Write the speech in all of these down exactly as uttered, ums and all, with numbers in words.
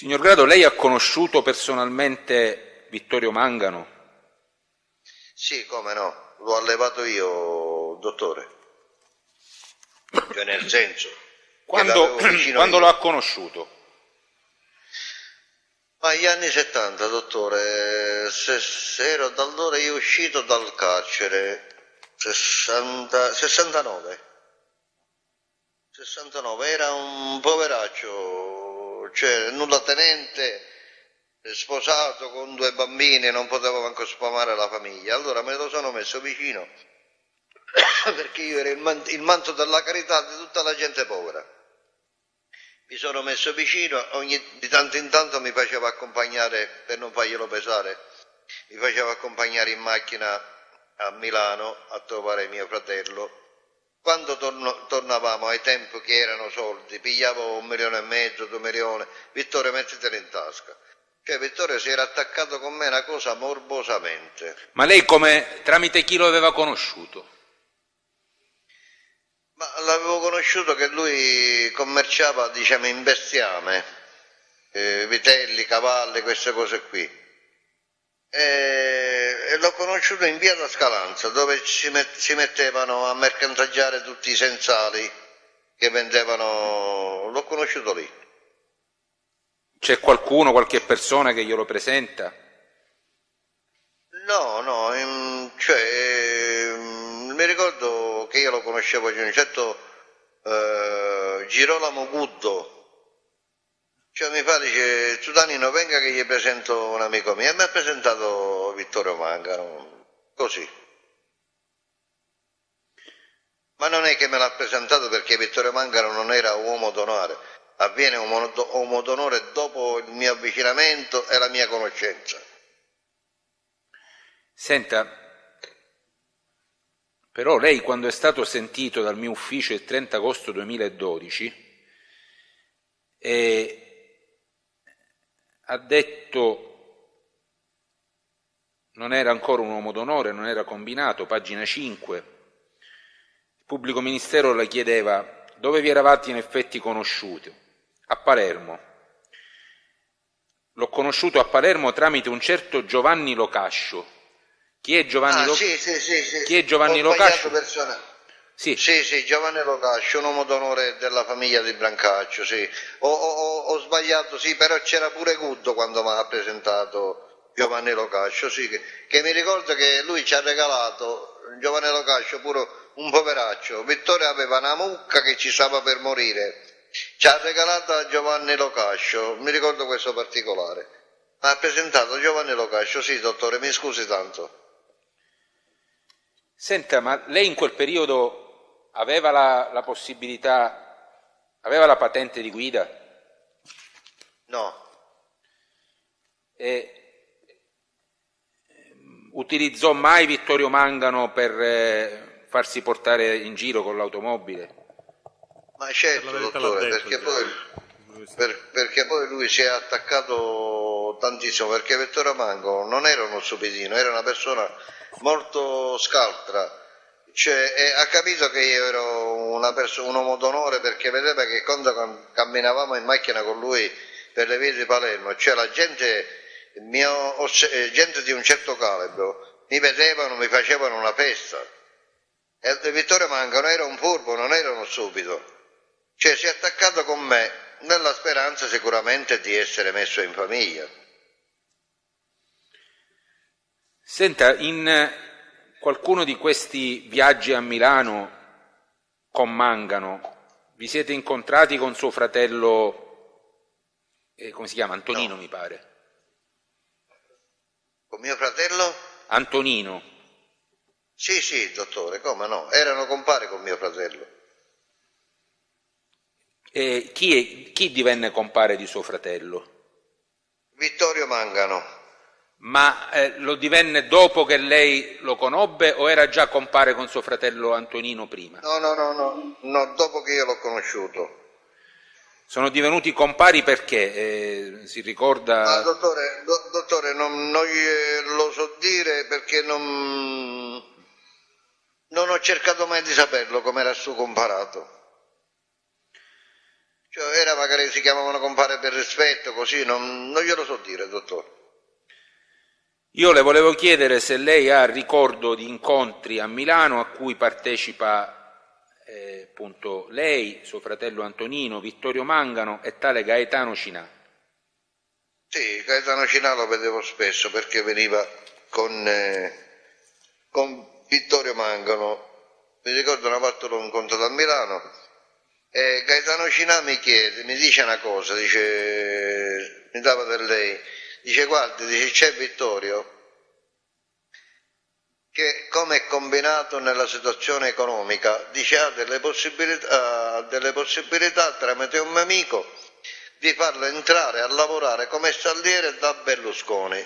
Signor Grado, lei ha conosciuto personalmente Vittorio Mangano? Sì, come no, l'ho allevato io, dottore. Cioè nel senso Quando, quando io. lo ha conosciuto? Ma gli anni settanta, dottore, se, se ero da allora io uscito dal carcere, sessanta, sessantanove. sessantanove, era un poveraccio, cioè nulla tenente, sposato con due bambini, non potevo manco sfamare la famiglia. Allora me lo sono messo vicino perché io ero il, man- il manto della carità di tutta la gente povera. Mi sono messo vicino, ogni, di tanto in tanto mi faceva accompagnare, per non farglielo pesare, mi faceva accompagnare in macchina a Milano a trovare mio fratello. Quando torno, tornavamo ai tempi che erano soldi, pigliavo un milione e mezzo, due milioni, Vittorio mettitelo in tasca. Cioè Vittorio si era attaccato con me una cosa morbosamente. Ma lei come, tramite chi lo aveva conosciuto? Ma l'avevo conosciuto che lui commerciava, diciamo, in bestiame, eh, vitelli, cavalli, queste cose qui. E, e l'ho conosciuto in via da Scalanza, dove si, met, si mettevano a mercanteggiare tutti i sensali che vendevano, l'ho conosciuto lì. C'è qualcuno, qualche persona che glielo presenta? No, no, in, cioè, eh, mi ricordo che io lo conoscevo di un certo eh, Girolamo Guddo. Cioè mi fa, dice, Tutanino venga che gli presento un amico mio, e mi ha presentato Vittorio Mangano, così. Ma non è che me l'ha presentato perché Vittorio Mangano non era uomo d'onore, avviene uomo d'onore dopo il mio avvicinamento e la mia conoscenza. Senta, però lei quando è stato sentito dal mio ufficio il trenta agosto duemiladodici eh, ha detto non era ancora un uomo d'onore, non era combinato, pagina cinque, il pubblico ministero le chiedeva dove vi eravate in effetti conosciuti, a Palermo. L'ho conosciuto a Palermo tramite un certo Giovanni Locascio. Chi è Giovanni, ah, Lo... sì, sì, sì, sì. Chi è Giovanni Ho Locascio? persona. Sì. Sì, sì, Giovanni Locascio, un uomo d'onore della famiglia di Brancaccio, sì. Ho, ho, ho sbagliato, sì, però c'era pure Guddo quando mi ha presentato Giovanni Locascio, sì, che, che mi ricordo che lui ci ha regalato, Giovanni Locascio, pure un poveraccio. Vittorio aveva una mucca che ci stava per morire, ci ha regalato a Giovanni Locascio, mi ricordo questo particolare. Ha presentato Giovanni Locascio, sì, dottore, mi scusi tanto. Senta, ma lei in quel periodo aveva la, la possibilità, aveva la patente di guida? No. E utilizzò mai Vittorio Mangano per eh, farsi portare in giro con l'automobile? Ma certo, dottore, perché poi, per, perché poi lui si è attaccato tantissimo, perché Vittorio Mangano non era uno stupidino, era una persona molto scaltra, cioè, e ha capito che io ero una perso- un uomo d'onore perché vedeva che quando camminavamo in macchina con lui per le vie di Palermo, cioè la gente, mio, gente di un certo calibro mi vedevano, mi facevano una festa. E Vittorio Mangano era un furbo, non era uno stupido, cioè si è attaccato con me nella speranza sicuramente di essere messo in famiglia. Senta, in qualcuno di questi viaggi a Milano con Mangano vi siete incontrati con suo fratello, eh, come si chiama? Antonino, No. mi pare. Con mio fratello? Antonino. Sì, sì, dottore, come no? Erano compari con mio fratello. E chi, è, chi divenne compare di suo fratello? Vittorio Mangano. Ma eh, lo divenne dopo che lei lo conobbe o era già compare con suo fratello Antonino prima? No, no, no, no, no, dopo che io l'ho conosciuto. Sono divenuti compari perché? Eh, si ricorda? Ah, dottore, do, dottore non, non lo so dire perché non, non ho cercato mai di saperlo come era suo comparato. Cioè, era magari si chiamavano compare per rispetto, così, non, non glielo so dire, dottore. Io le volevo chiedere se lei ha ricordo di incontri a Milano a cui partecipa eh, appunto lei, suo fratello Antonino, Vittorio Mangano e tale Gaetano Cinà. Sì, Gaetano Cinà lo vedevo spesso perché veniva con, eh, con Vittorio Mangano. Mi ricordo una volta l'ho incontrato a Milano e Gaetano Cinà mi chiede, mi dice una cosa, dice, mi dava per lei. Dice, guardi, dice, c'è Vittorio che come è combinato nella situazione economica, dice, ha delle possibilità, ha delle possibilità tramite un mio amico di farlo entrare a lavorare come stalliere da Berlusconi.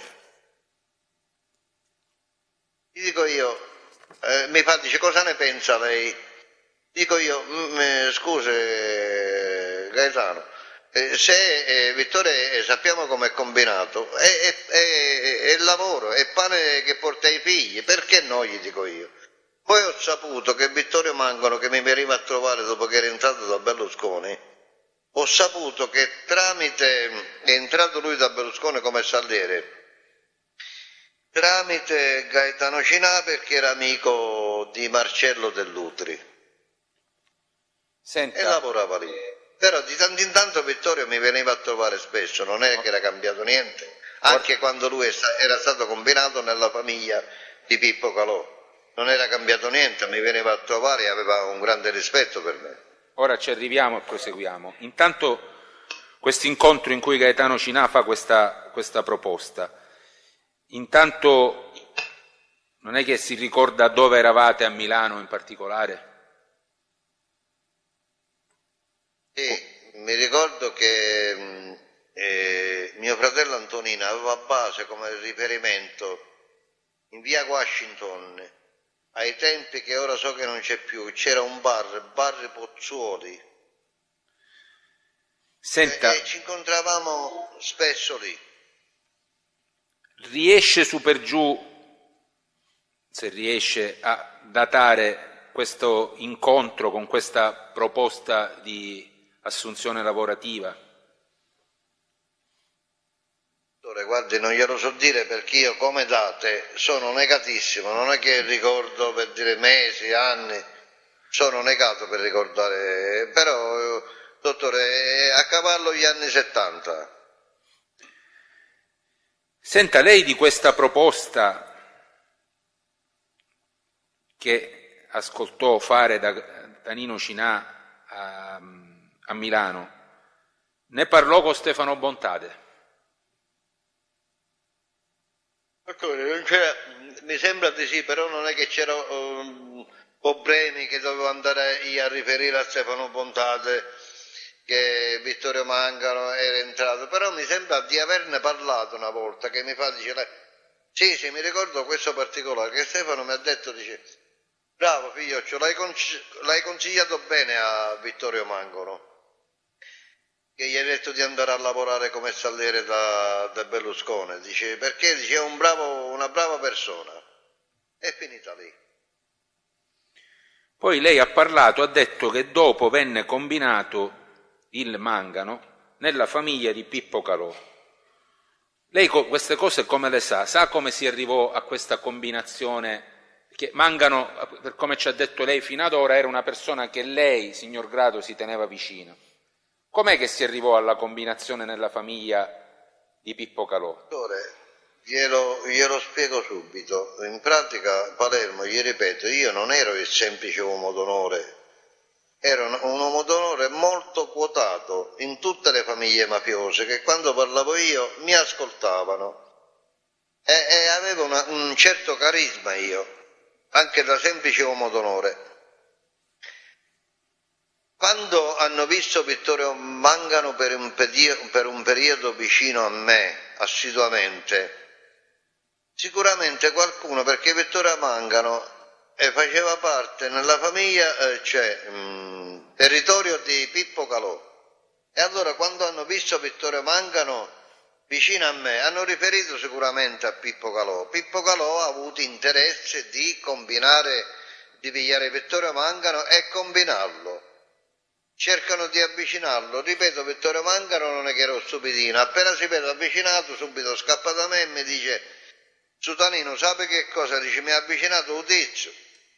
Gli dico io, eh, mi fa, dice, cosa ne pensa lei? Dico io, scusi Gaetano, Eh, se eh, Vittorio eh, sappiamo come è combinato, è, è, è, è il lavoro, è pane che porta ai figli, perché no, gli dico io. Poi ho saputo che Vittorio Mangano, che mi veniva a trovare dopo che era entrato da Berlusconi, ho saputo che tramite, è entrato lui da Berlusconi come saldiere, tramite Gaetano Cinà perché era amico di Marcello Dell'Utri. Senta. E lavorava lì. Però di tanto in tanto Vittorio mi veniva a trovare spesso, non è che era cambiato niente, anche quando lui era stato combinato nella famiglia di Pippo Calò, non era cambiato niente, mi veniva a trovare e aveva un grande rispetto per me. Ora ci arriviamo e proseguiamo. Intanto questo incontro in cui Gaetano Cinà fa questa, questa proposta, intanto non è che si ricorda dove eravate a Milano in particolare? Sì, mi ricordo che eh, mio fratello Antonino aveva base come riferimento in via Washington, ai tempi che ora so che non c'è più, c'era un bar, bar Pozzuoli, Senta, e, e ci incontravamo spesso lì. Riesce su per giù, se riesce a datare questo incontro con questa proposta di assunzione lavorativa? Guardi, non glielo so dire perché io come date sono negatissimo, non è che ricordo per dire mesi, anni, sono negato per ricordare, però dottore, a cavallo gli anni settanta. Senta, lei di questa proposta che ascoltò fare da, da Nino Cinà a, a Milano, ne parlò con Stefano Bontade? Mi sembra di sì, però non è che c'erano um, problemi che dovevo andare io a riferire a Stefano Bontade che Vittorio Mangano era entrato, però mi sembra di averne parlato una volta, che mi fa, dice, sì, sì, mi ricordo questo particolare, che Stefano mi ha detto, dice, bravo figlioccio, l'hai, l'hai consigliato bene a Vittorio Mangano, che gli ha detto di andare a lavorare come stalliere da, da Berlusconi, dice, perché dice, è un bravo, una brava persona. È finita lì. Poi lei ha parlato, ha detto che dopo venne combinato il Mangano nella famiglia di Pippo Calò. Lei queste cose come le sa? Sa come si arrivò a questa combinazione? Che Mangano, per come ci ha detto lei fino ad ora, era una persona che lei, signor Grado, si teneva vicino. Com'è che si arrivò alla combinazione nella famiglia di Pippo Calò? Dottore, glielo, glielo spiego subito. In pratica, Palermo, gli ripeto, io non ero il semplice uomo d'onore, ero un, un uomo d'onore molto quotato in tutte le famiglie mafiose, che quando parlavo io mi ascoltavano e, e avevo una, un certo carisma io, anche da semplice uomo d'onore. Quando hanno visto Vittorio Mangano per un, per un periodo vicino a me, assiduamente, sicuramente qualcuno, perché Vittorio Mangano eh, faceva parte nella famiglia, eh, cioè mh, territorio di Pippo Calò, e allora quando hanno visto Vittorio Mangano vicino a me, hanno riferito sicuramente a Pippo Calò. Pippo Calò ha avuto interesse di combinare, di pigliare Vittorio Mangano e combinarlo. cercano di avvicinarlo. Ripeto, Vittorio Mangano non è che ero stupidino, appena si vede avvicinato subito scappa da me e mi dice: Sutanino, sape che cosa? Dice: mi ha avvicinato un tizio.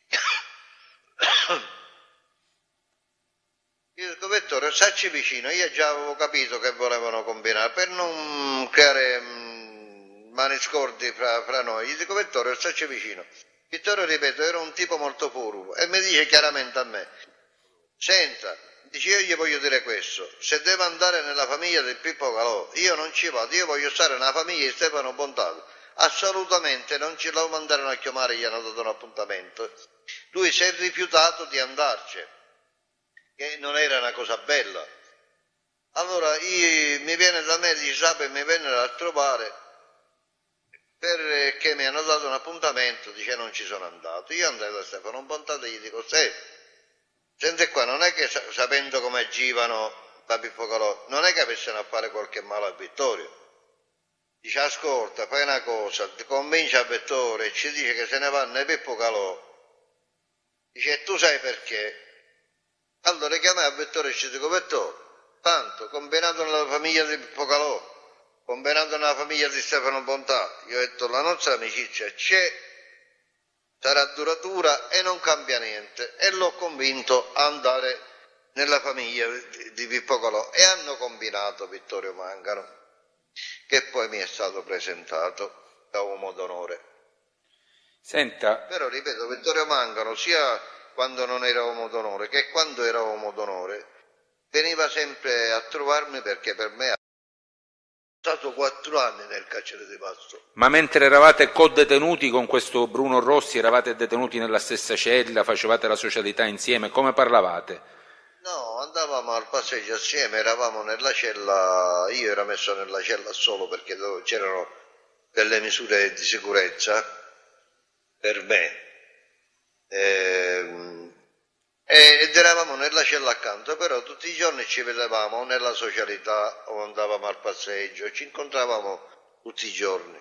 Io dico: Vittorio, stacci vicino. Io già avevo capito che volevano combinare per non creare mh, maniscordi fra, fra noi. Gli dico: Vittorio, stacci vicino. Vittorio, ripeto, era un tipo molto furbo e mi dice chiaramente a me: senta, dice, io gli voglio dire questo: se deve andare nella famiglia del Pippo Calò, io non ci vado, io voglio stare nella famiglia di Stefano Bontato. Assolutamente non ce lo mandarono a chiamare, gli hanno dato un appuntamento. Lui si è rifiutato di andarci, che non era una cosa bella. Allora io, mi viene da me, dice: Sape, mi vennero a trovare perché mi hanno dato un appuntamento, dice, non ci sono andato. Io andai da Stefano Bontato e gli dico: Stefano, senti qua, non è che sapendo come agivano da Pippo Calò, non è che avessero a fare qualche male a Vittorio. Dice: ascolta, fai una cosa, ti convinci a Vittorio e ci dice che se ne vanno a Pippo Calò. Dice: e tu sai perché? Allora chiamai a Vittorio e ci dico: Vittorio, tanto, combinato nella famiglia di Pippo Calò, combinato nella famiglia di Stefano Bontà, io ho detto: la nostra amicizia c'è, sarà duratura e non cambia niente. E l'ho convinto a andare nella famiglia di Pippo Calò e hanno combinato Vittorio Mangano, che poi mi è stato presentato da uomo d'onore. Senta. Però ripeto, Vittorio Mangano, sia quando non era uomo d'onore che quando era uomo d'onore, veniva sempre a trovarmi, perché per me è stato quattro anni nel carcere di Vasto. Ma mentre eravate co-detenuti con questo Bruno Rossi, eravate detenuti nella stessa cella, facevate la socialità insieme, come parlavate? No, andavamo al passeggio assieme, eravamo nella cella, io ero messo nella cella solo perché c'erano delle misure di sicurezza per me, e, ed eravamo nella cella accanto, però tutti i giorni ci vedevamo nella socialità o andavamo al passeggio, ci incontravamo tutti i giorni.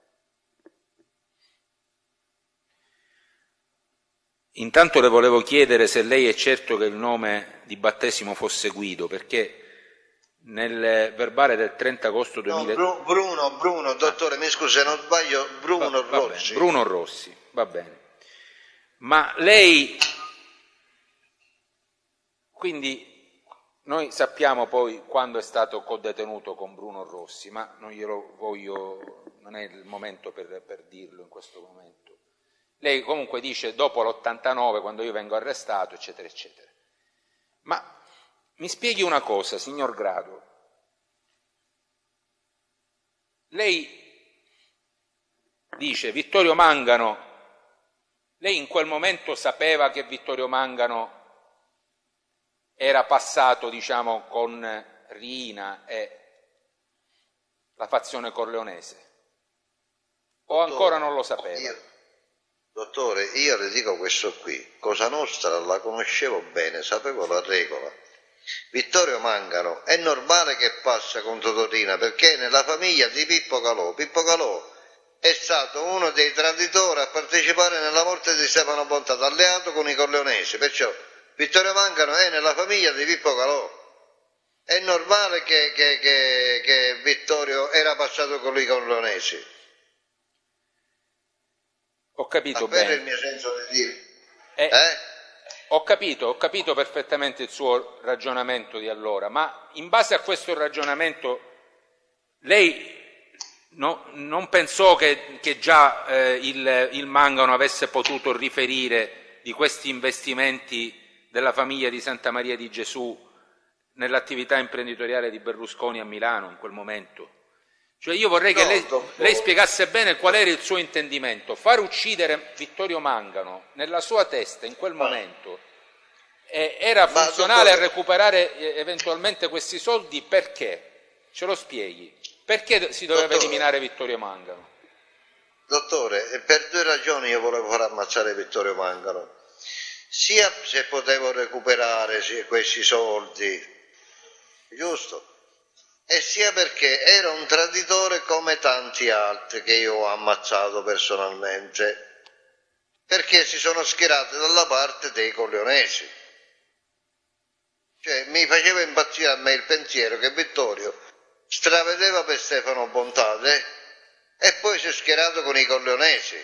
Intanto le volevo chiedere se lei è certo che il nome di battesimo fosse Guido, perché nel verbale del trenta agosto duemila... No, Bruno, Bruno, dottore, mi scusi se non sbaglio, Bruno va, va Rossi. Bene, Bruno Rossi, va bene. Ma lei... Quindi noi sappiamo poi quando è stato codetenuto con Bruno Rossi, ma non glielo voglio... non è il momento per, per dirlo in questo momento. Lei comunque dice dopo l'ottantanove, quando io vengo arrestato, eccetera, eccetera. Ma mi spieghi una cosa, signor Grado. Lei dice Vittorio Mangano, lei in quel momento sapeva che Vittorio Mangano era passato, diciamo, con Rina e la fazione corleonese? O ancora non lo sapeva? Io... Dottore, io le dico questo qui, Cosa Nostra la conoscevo bene, sapevo la regola. Vittorio Mangano è normale che passa contro Torrina, perché nella famiglia di Pippo Calò, Pippo Calò è stato uno dei traditori a partecipare nella morte di Stefano Bontato, alleato con i corleonesi, perciò Vittorio Mangano è nella famiglia di Pippo Calò. È normale che, che, che, che Vittorio era passato con i corleonesi. Ho capito Ma bene. il mio senso di dire. Eh, eh? Ho capito, ho capito perfettamente il suo ragionamento di allora, ma in base a questo ragionamento lei no, non pensò che, che già eh, il, il Mangano avesse potuto riferire di questi investimenti della famiglia di Santa Maria di Gesù nell'attività imprenditoriale di Berlusconi a Milano in quel momento? Cioè io vorrei che lei, lei spiegasse bene qual era il suo intendimento. Far uccidere Vittorio Mangano nella sua testa in quel momento eh, era funzionale a recuperare eh, eventualmente questi soldi, perché? Ce lo spieghi. Perché si doveva dottore, eliminare Vittorio Mangano? Dottore, per due ragioni io volevo far ammazzare Vittorio Mangano. Sia se potevo recuperare questi soldi, giusto? E sia perché era un traditore come tanti altri che io ho ammazzato personalmente, perché si sono schierati dalla parte dei corleonesi. Cioè, mi faceva impazzire a me il pensiero che Vittorio stravedeva per Stefano Bontate e poi si è schierato con i corleonesi.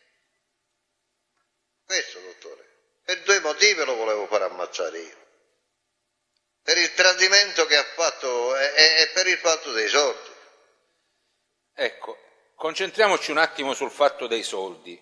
Questo, dottore. Per due motivi lo volevo far ammazzare io. Per il tradimento che ha fatto e, e per il fatto dei soldi. Ecco, concentriamoci un attimo sul fatto dei soldi.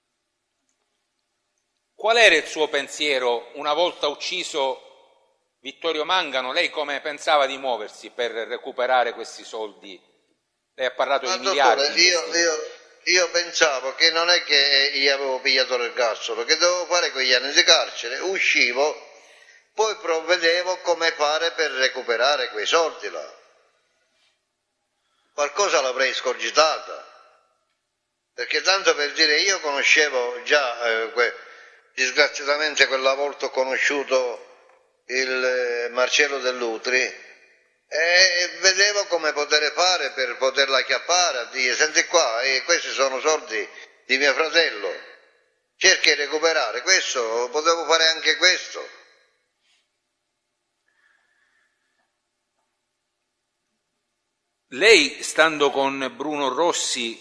Qual era il suo pensiero una volta ucciso Vittorio Mangano? Lei come pensava di muoversi per recuperare questi soldi? Lei ha parlato Ma di dottore, miliardi. Io, io, io pensavo che non è che gli avevo pigliato l'ergastolo, che dovevo fare quegli anni di carcere, uscivo, poi provvedevo come fare per recuperare quei soldi là. Qualcosa l'avrei scorgitata, perché tanto per dire, io conoscevo già, eh, que, disgraziatamente quella volta ho conosciuto il eh, Marcello Dell'Utri, e vedevo come poter fare per poterla acchiappare, a dire, senti qua, eh, questi sono soldi di mio fratello, cerchi di recuperare questo, potevo fare anche questo. Lei, stando con Bruno Rossi,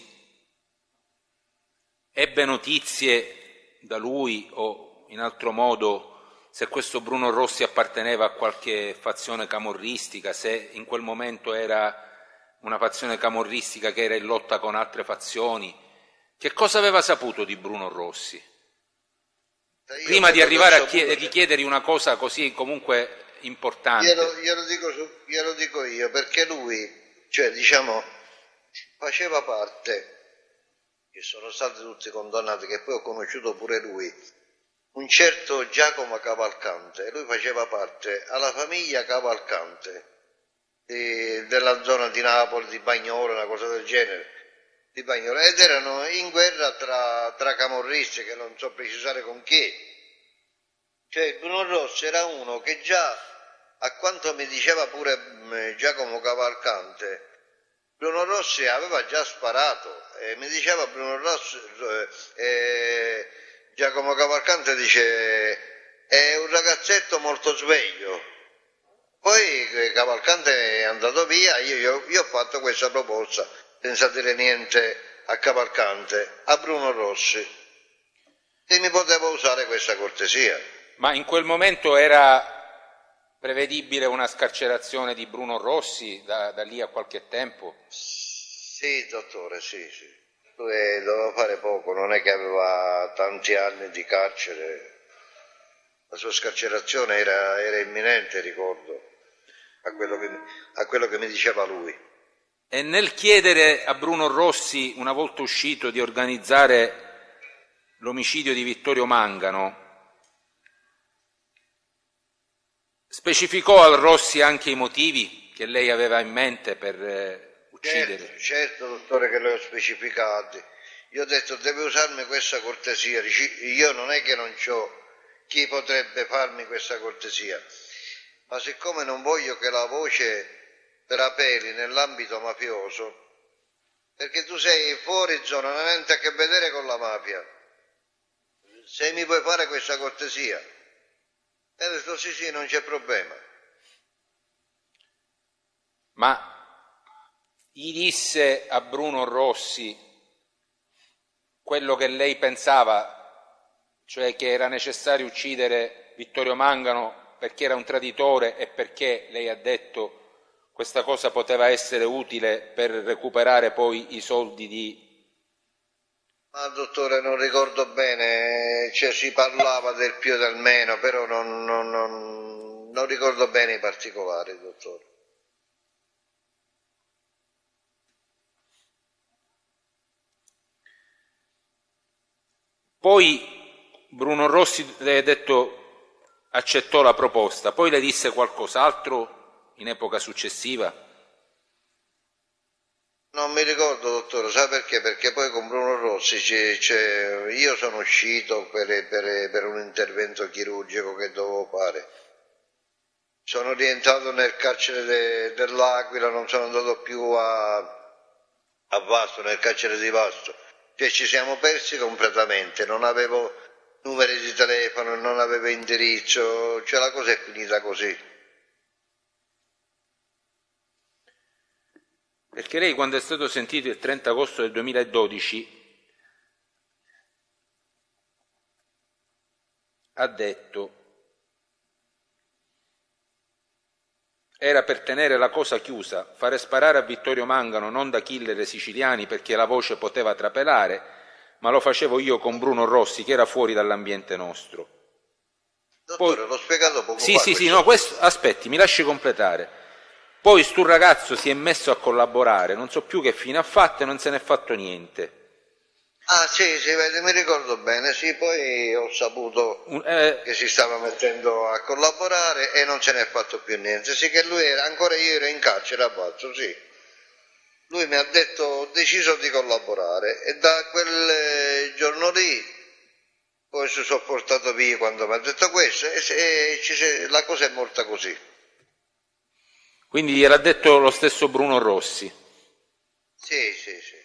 ebbe notizie da lui o in altro modo se questo Bruno Rossi apparteneva a qualche fazione camorristica, se in quel momento era una fazione camorristica che era in lotta con altre fazioni? Che cosa aveva saputo di Bruno Rossi? Io Prima di arrivare a chied- chiedergli una cosa così comunque importante. Glielo, glielo, dico, glielo dico io, perché lui, cioè diciamo, faceva parte, che sono stati tutti condannati, che poi ho conosciuto pure lui, un certo Giacomo Cavalcante, lui faceva parte alla famiglia Cavalcante di, della zona di Napoli, di Bagnolo, una cosa del genere, di Bagnolo, ed erano in guerra tra, tra camorristi, che non so precisare con chi. Cioè Bruno Rossi era uno che già, a quanto mi diceva pure Giacomo Cavalcante, Bruno Rossi aveva già sparato, e mi diceva Bruno Rossi, eh, Giacomo Cavalcante dice, è un ragazzetto molto sveglio. Poi Cavalcante è andato via, io, io, io ho fatto questa proposta, senza dire niente a Cavalcante, a Bruno Rossi, e mi potevo usare questa cortesia. Ma in quel momento era prevedibile una scarcerazione di Bruno Rossi da, da lì a qualche tempo? Sì, dottore, sì, sì. Lui doveva fare poco, non è che aveva tanti anni di carcere. La sua scarcerazione era, era imminente, ricordo, a quello, che, a quello che mi diceva lui. E nel chiedere a Bruno Rossi, una volta uscito, di organizzare l'omicidio di Vittorio Mangano, specificò al Rossi anche i motivi che lei aveva in mente per eh, uccidere? Certo, certo, dottore, che le ho specificati. Io ho detto, deve usarmi questa cortesia. Io non è che non c'ho chi potrebbe farmi questa cortesia, ma siccome non voglio che la voce trapeli nell'ambito mafioso, perché tu sei fuori zona, non hai niente a che vedere con la mafia, se mi puoi fare questa cortesia. E ho detto sì sì, non c'è problema. Ma gli disse a Bruno Rossi quello che lei pensava, cioè che era necessario uccidere Vittorio Mangano perché era un traditore e perché, lei ha detto, questa cosa poteva essere utile per recuperare poi i soldi di... Ma dottore, non ricordo bene, cioè si parlava del più e del meno, però non, non, non, non ricordo bene i particolari, dottore. Poi Bruno Rossi, lei ha detto, accettò la proposta, poi le disse qualcos'altro in epoca successiva? Non mi ricordo, dottore, sa perché? Perché poi con Bruno Rossi c'è, c'è, io sono uscito per, per, per un intervento chirurgico che dovevo fare. Sono rientrato nel carcere de, dell'Aquila, non sono andato più a, a Vasto, nel carcere di Vasto. Cioè ci siamo persi completamente, non avevo numeri di telefono, non avevo indirizzo, cioè la cosa è finita così. Perché lei, quando è stato sentito il trenta agosto del duemiladodici, ha detto: era per tenere la cosa chiusa, fare sparare a Vittorio Mangano non da killer siciliani perché la voce poteva trapelare, ma lo facevo io con Bruno Rossi che era fuori dall'ambiente nostro. Dottore, Poi, l'ho spiegato poco sì, fa. Sì, sì, no, questo, aspetti, mi lasci completare. Poi sto ragazzo si è messo a collaborare, non so più che fine ha fatto e non se n'è fatto niente. Ah sì, sì, vedi, mi ricordo bene, sì, poi ho saputo Eh, che si stava mettendo a collaborare e non se ne è fatto più niente. Sì, che lui era, ancora io ero in carcere a Bazzo, sì. Lui mi ha detto ho deciso di collaborare e da quel eh, giorno lì poi si sono portato via quando mi ha detto questo e, e ci, la cosa è morta così. quindi gliel'ha detto lo stesso Bruno Rossi. Sì, sì, sì.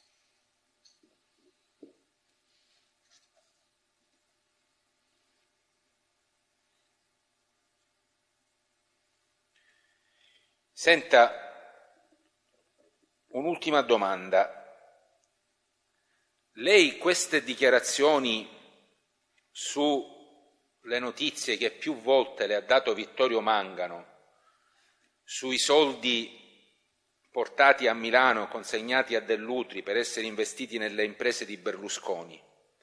Senta, un'ultima domanda. Lei queste dichiarazioni sulle notizie che più volte le ha dato Vittorio Mangano, sui soldi portati a Milano, consegnati a Dell'Utri per essere investiti nelle imprese di Berlusconi,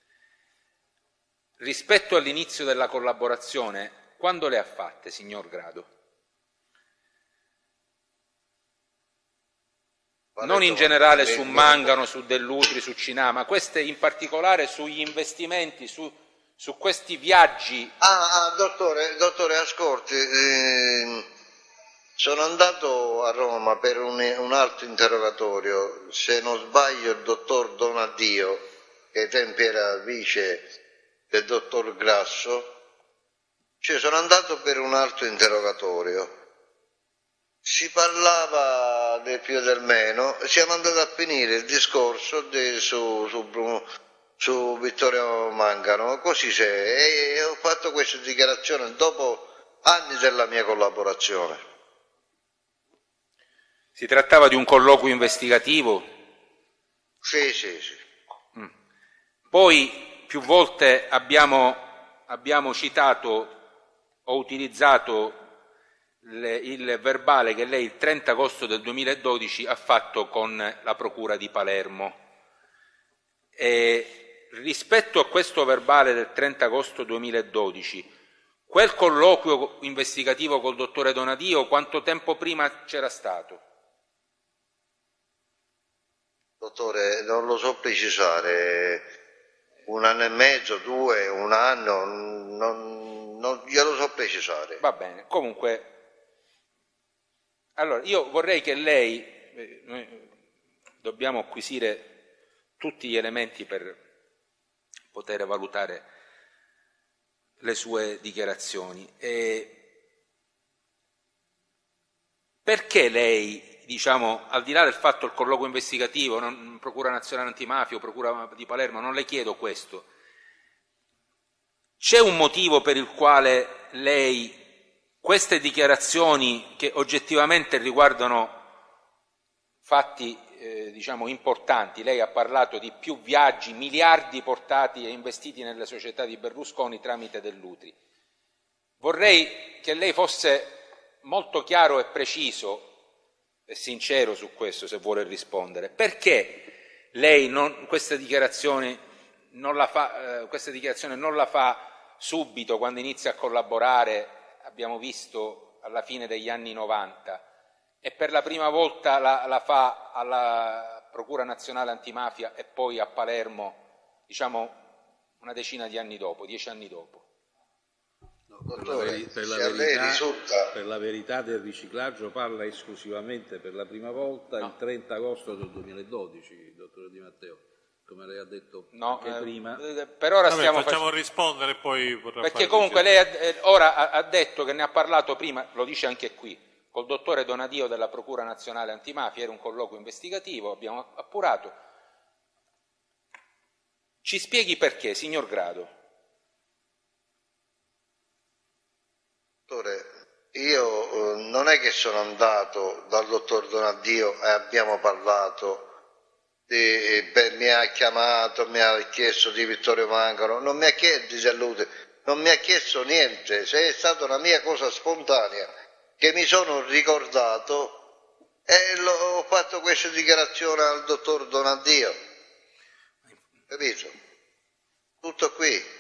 rispetto all'inizio della collaborazione, quando le ha fatte, signor Grado? Non in generale su Mangano, su Dell'Utri, su Cinà, ma queste in particolare sugli investimenti, su, su questi viaggi. Ah, ah dottore, dottore, ascolti, eh, sono andato a Roma per un, un altro interrogatorio, se non sbaglio il dottor Donadio, che ai tempi era vice del dottor Grasso, cioè sono andato per un altro interrogatorio. Si parlava del più e del meno, siamo andati a finire il discorso di, su, su, su Vittorio Mangano, così c'è, e, e ho fatto questa dichiarazione dopo anni della mia collaborazione. Si trattava di un colloquio investigativo? Sì, sì, sì. Mm. Poi più volte abbiamo, abbiamo citato o utilizzato le, il verbale che lei il trenta agosto del duemiladodici ha fatto con la Procura di Palermo. E rispetto a questo verbale del trenta agosto duemiladodici, quel colloquio investigativo col dottore Donadio, quanto tempo prima c'era stato? Dottore, non lo so precisare, un anno e mezzo, due, un anno, non, non glielo so precisare. Va bene, comunque, allora io vorrei che lei, eh, noi dobbiamo acquisire tutti gli elementi per poter valutare le sue dichiarazioni. E perché lei, diciamo, al di là del fatto il colloquio investigativo, non, Procura Nazionale Antimafia o Procura di Palermo, non le chiedo questo, c'è un motivo per il quale lei queste dichiarazioni che oggettivamente riguardano fatti eh, diciamo importanti, lei ha parlato di più viaggi, miliardi portati e investiti nelle società di Berlusconi tramite Dell'Utri. Vorrei che lei fosse molto chiaro e preciso e sincero su questo, se vuole rispondere. Perché lei non, questa dichiarazione non la fa, eh, questa dichiarazione non la fa subito quando inizia a collaborare, abbiamo visto alla fine degli anni novanta, e per la prima volta la, la fa alla Procura Nazionale Antimafia e poi a Palermo, diciamo una decina di anni dopo, dieci anni dopo? Dottore, per, la veri- per, la se a lei verità, risulta... per la verità del riciclaggio parla esclusivamente per la prima volta No. il trenta agosto del duemiladodici, dottore Di Matteo, come lei ha detto No, anche eh, prima. per ora Vabbè, stiamo facciamo fac- rispondere poi vorrà perché fare comunque lei diciamo. ha, eh, ora ha, ha detto che ne ha parlato prima, lo dice anche qui, col dottore Donadio della Procura Nazionale Antimafia, era un colloquio investigativo, abbiamo appurato. Ci spieghi perché, signor Grado? Dottore, io eh, non è che sono andato dal dottor Donaddio e abbiamo parlato, di, beh, mi ha chiamato, mi ha chiesto di Vittorio Mangano, non mi ha chiesto di salute, non mi ha chiesto niente, se è stata una mia cosa spontanea che mi sono ricordato e lo, ho fatto questa dichiarazione al dottor Donaddio, capito? Tutto qui.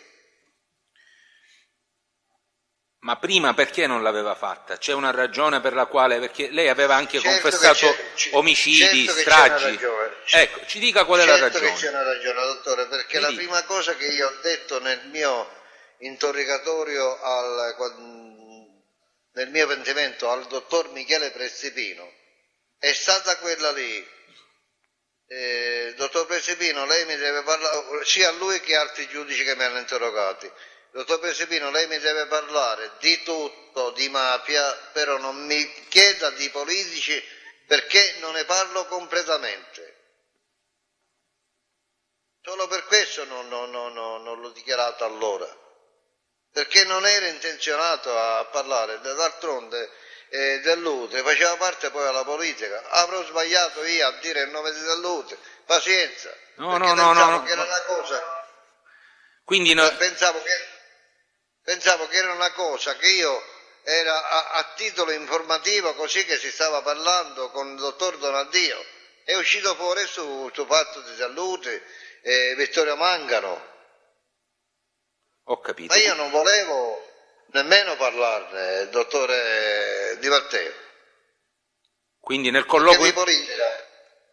Ma prima perché non l'aveva fatta? C'è una ragione per la quale, perché lei aveva anche certo confessato omicidi, certo stragi. Ecco, ci dica qual è certo la ragione. Certo che c'è una ragione, dottore, perché Mi la dica. prima cosa che io ho detto nel mio interrogatorio, al, nel mio pentimento al dottor Michele Prestipino, è stata quella lì. Eh, dottor Prestipino, lei mi deve parlare, sia a lui che altri giudici che mi hanno interrogati. Dottor Prestipino, lei mi deve parlare di tutto, di mafia, però non mi chieda di politici perché non ne parlo completamente. Solo per questo non, non, non, non l'ho dichiarato allora, perché non ero intenzionato a parlare, d'altronde eh, Dell'Utri faceva parte poi della politica, avrò sbagliato io a dire il nome di Dell'Utri, pazienza, no, perché no, pensavo no, no, che era no. una cosa... Quindi no... pensavo, che, pensavo che era una cosa che io era a, a titolo informativo, così che si stava parlando con il dottor Donaddio, è uscito fuori su, su fatto di salute eh, Vittorio Mangano. Ho capito. Ma io non volevo nemmeno parlarne, dottore Di Matteo. Quindi nel colloquio... Di politica,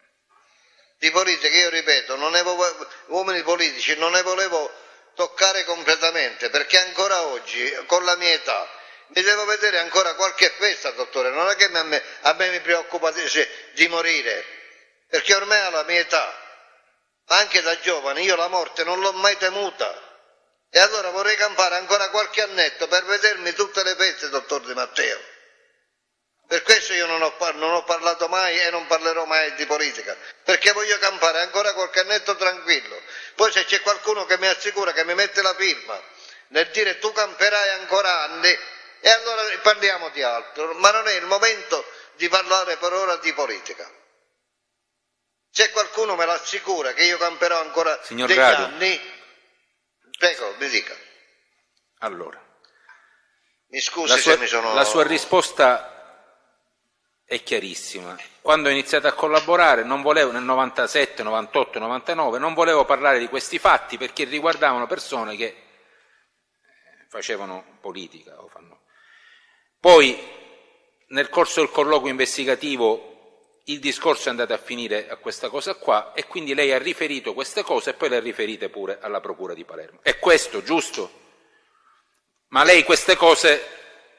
di politica, io ripeto, non ne volevo, uomini politici non ne volevo toccare completamente, perché ancora oggi, con la mia età, mi devo vedere ancora qualche festa, dottore, non è che a me, a me mi preoccupa di, di morire, perché ormai alla mia età, anche da giovane, io la morte non l'ho mai temuta, e allora vorrei campare ancora qualche annetto per vedermi tutte le feste, dottor Di Matteo. Per questo io non ho, non ho parlato mai e non parlerò mai di politica, perché voglio campare ancora qualche annetto tranquillo. Poi se c'è qualcuno che mi assicura, che mi mette la firma nel dire tu camperai ancora anni, e allora parliamo di altro, ma non è il momento di parlare per ora di politica. Se qualcuno me l'assicura che io camperò ancora Signor degli Radu. anni, prego, mi dica. Allora, Mi scusi la sua, se mi sono... la sua risposta è chiarissima. Quando ho iniziato a collaborare non volevo, nel novantasette, novantotto, novantanove, non volevo parlare di questi fatti perché riguardavano persone che facevano politica o fanno. Poi nel corso del colloquio investigativo il discorso è andato a finire a questa cosa qua e quindi lei ha riferito queste cose e poi le ha riferite pure alla Procura di Palermo. È questo, giusto? Ma lei queste cose,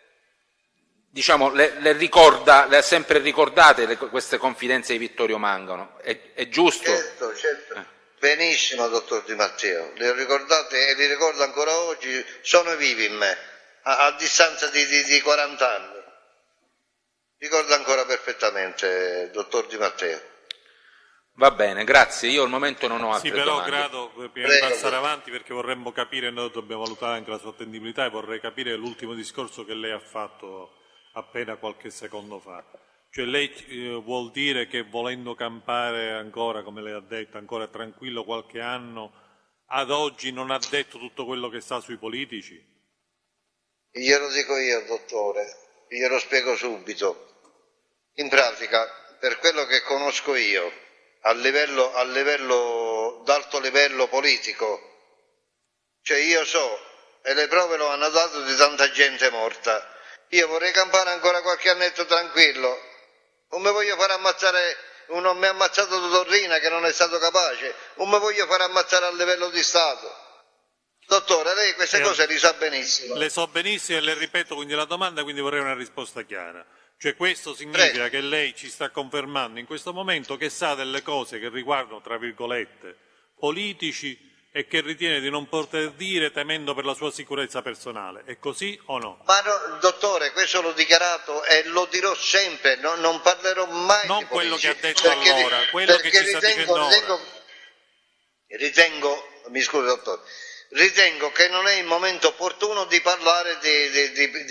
diciamo, le, le ricorda, le ha sempre ricordate le, queste confidenze di Vittorio Mangano, è, è giusto? Certo, certo. Eh. Benissimo, dottor Di Matteo, li ricordate e li ricordo ancora oggi, sono vivi in me, a, a distanza di, di, di quaranta anni. Ricordo ancora perfettamente, dottor Di Matteo. Va bene, grazie, io al momento non ho altre Sì, però domande. Grado, prima Prego, di passare prego. avanti, perché vorremmo capire, noi dobbiamo valutare anche la sua attendibilità e vorrei capire l'ultimo discorso che lei ha fatto appena qualche secondo fa. Cioè lei eh, vuol dire che volendo campare ancora, come lei ha detto, ancora tranquillo qualche anno, ad oggi non ha detto tutto quello che sa sui politici? Glielo dico io, dottore, glielo spiego subito. In pratica, per quello che conosco io, a livello, a livello d'alto livello politico, cioè io so, e le prove lo hanno dato di tanta gente morta, io vorrei campare ancora qualche annetto tranquillo, non mi voglio fare ammazzare, non mi ha ammazzato Torrina che non è stato capace, non mi voglio fare ammazzare a livello di Stato. Dottore, lei queste Eh, cose le sa benissimo. Le so benissimo e le ripeto quindi la domanda, quindi vorrei una risposta chiara. Cioè questo significa Prego. che lei ci sta confermando in questo momento che sa delle cose che riguardano, tra virgolette, politici e che ritiene di non poter dire temendo per la sua sicurezza personale. È così o no? Ma no, dottore, questo l'ho dichiarato e lo dirò sempre, no, non parlerò mai Non di quello politici, che ha detto perché- allora, quello che perché ci sta ritengo, dicendo ritengo, ora. ritengo, mi scusi dottore, ritengo che non è il momento opportuno di parlare di, di, di, di,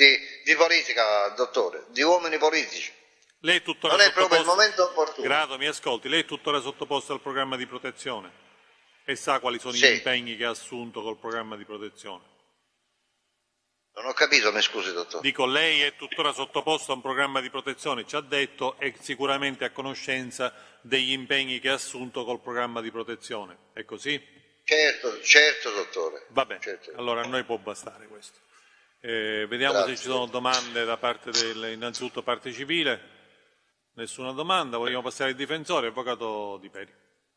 di politica, dottore, di uomini politici. Lei è tuttora non è proprio il sottoposto- momento opportuno. Grado, mi ascolti, lei è tuttora sottoposto al programma di protezione e sa quali sono Sì. gli impegni che ha assunto col programma di protezione. Non ho capito, mi scusi, dottore. Dico, lei è tuttora sottoposto a un programma di protezione, ci ha detto, è sicuramente a conoscenza degli impegni che ha assunto col programma di protezione, è così? Certo, certo, dottore. Va bene, Certo. allora a noi può bastare questo. Eh, vediamo Grazie. se ci sono domande da parte del, innanzitutto parte civile. Nessuna domanda, vogliamo passare al difensore, avvocato Di Peri.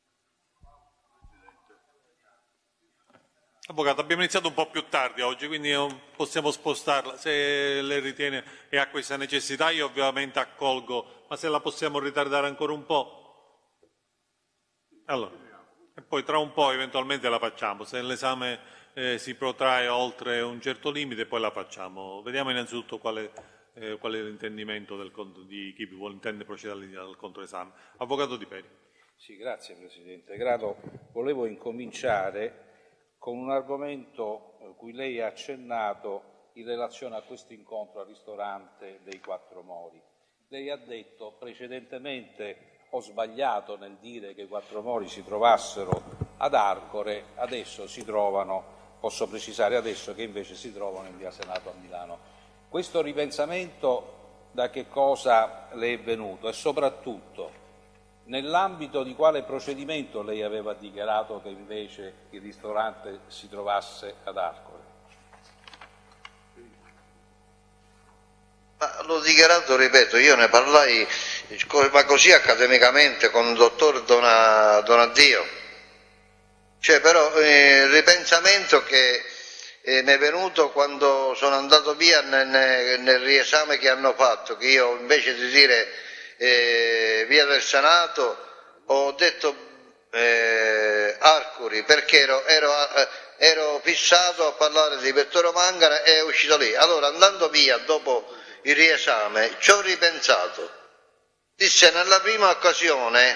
Avvocato, abbiamo iniziato un po' più tardi oggi, quindi non possiamo spostarla. Se lei ritiene e ha questa necessità, io ovviamente accolgo, ma se la possiamo ritardare ancora un po'. Allora, e poi tra un po' eventualmente la facciamo. Se l'esame eh, si protrae oltre un certo limite, poi la facciamo. Vediamo innanzitutto quale, eh, qual è l'intendimento del, di chi vuole intende procedere al controesame. Avvocato Di Peri. Sì, grazie Presidente. Grado, volevo incominciare con un argomento a cui lei ha accennato in relazione a questo incontro al ristorante dei Quattro Mori. Lei ha detto precedentemente, ho sbagliato nel dire che i Quattro Mori si trovassero ad Arcore, adesso si trovano, posso precisare adesso che invece si trovano in via Senato a Milano. Questo ripensamento da che cosa le è venuto e soprattutto nell'ambito di quale procedimento lei aveva dichiarato che invece il ristorante si trovasse ad Arcore? Ma l'ho dichiarato, ripeto, io ne parlai, ma così accademicamente, con il dottor Dona, Donaddio. Cioè, però, eh, il ripensamento che eh, mi è venuto quando sono andato via nel, nel riesame che hanno fatto, che io invece di dire eh, via del Senato ho detto eh, Arcuri, perché ero, ero, ero fissato a parlare di Pettoro Mangana e è uscito lì. Allora, andando via dopo il riesame ci ho ripensato, disse nella prima occasione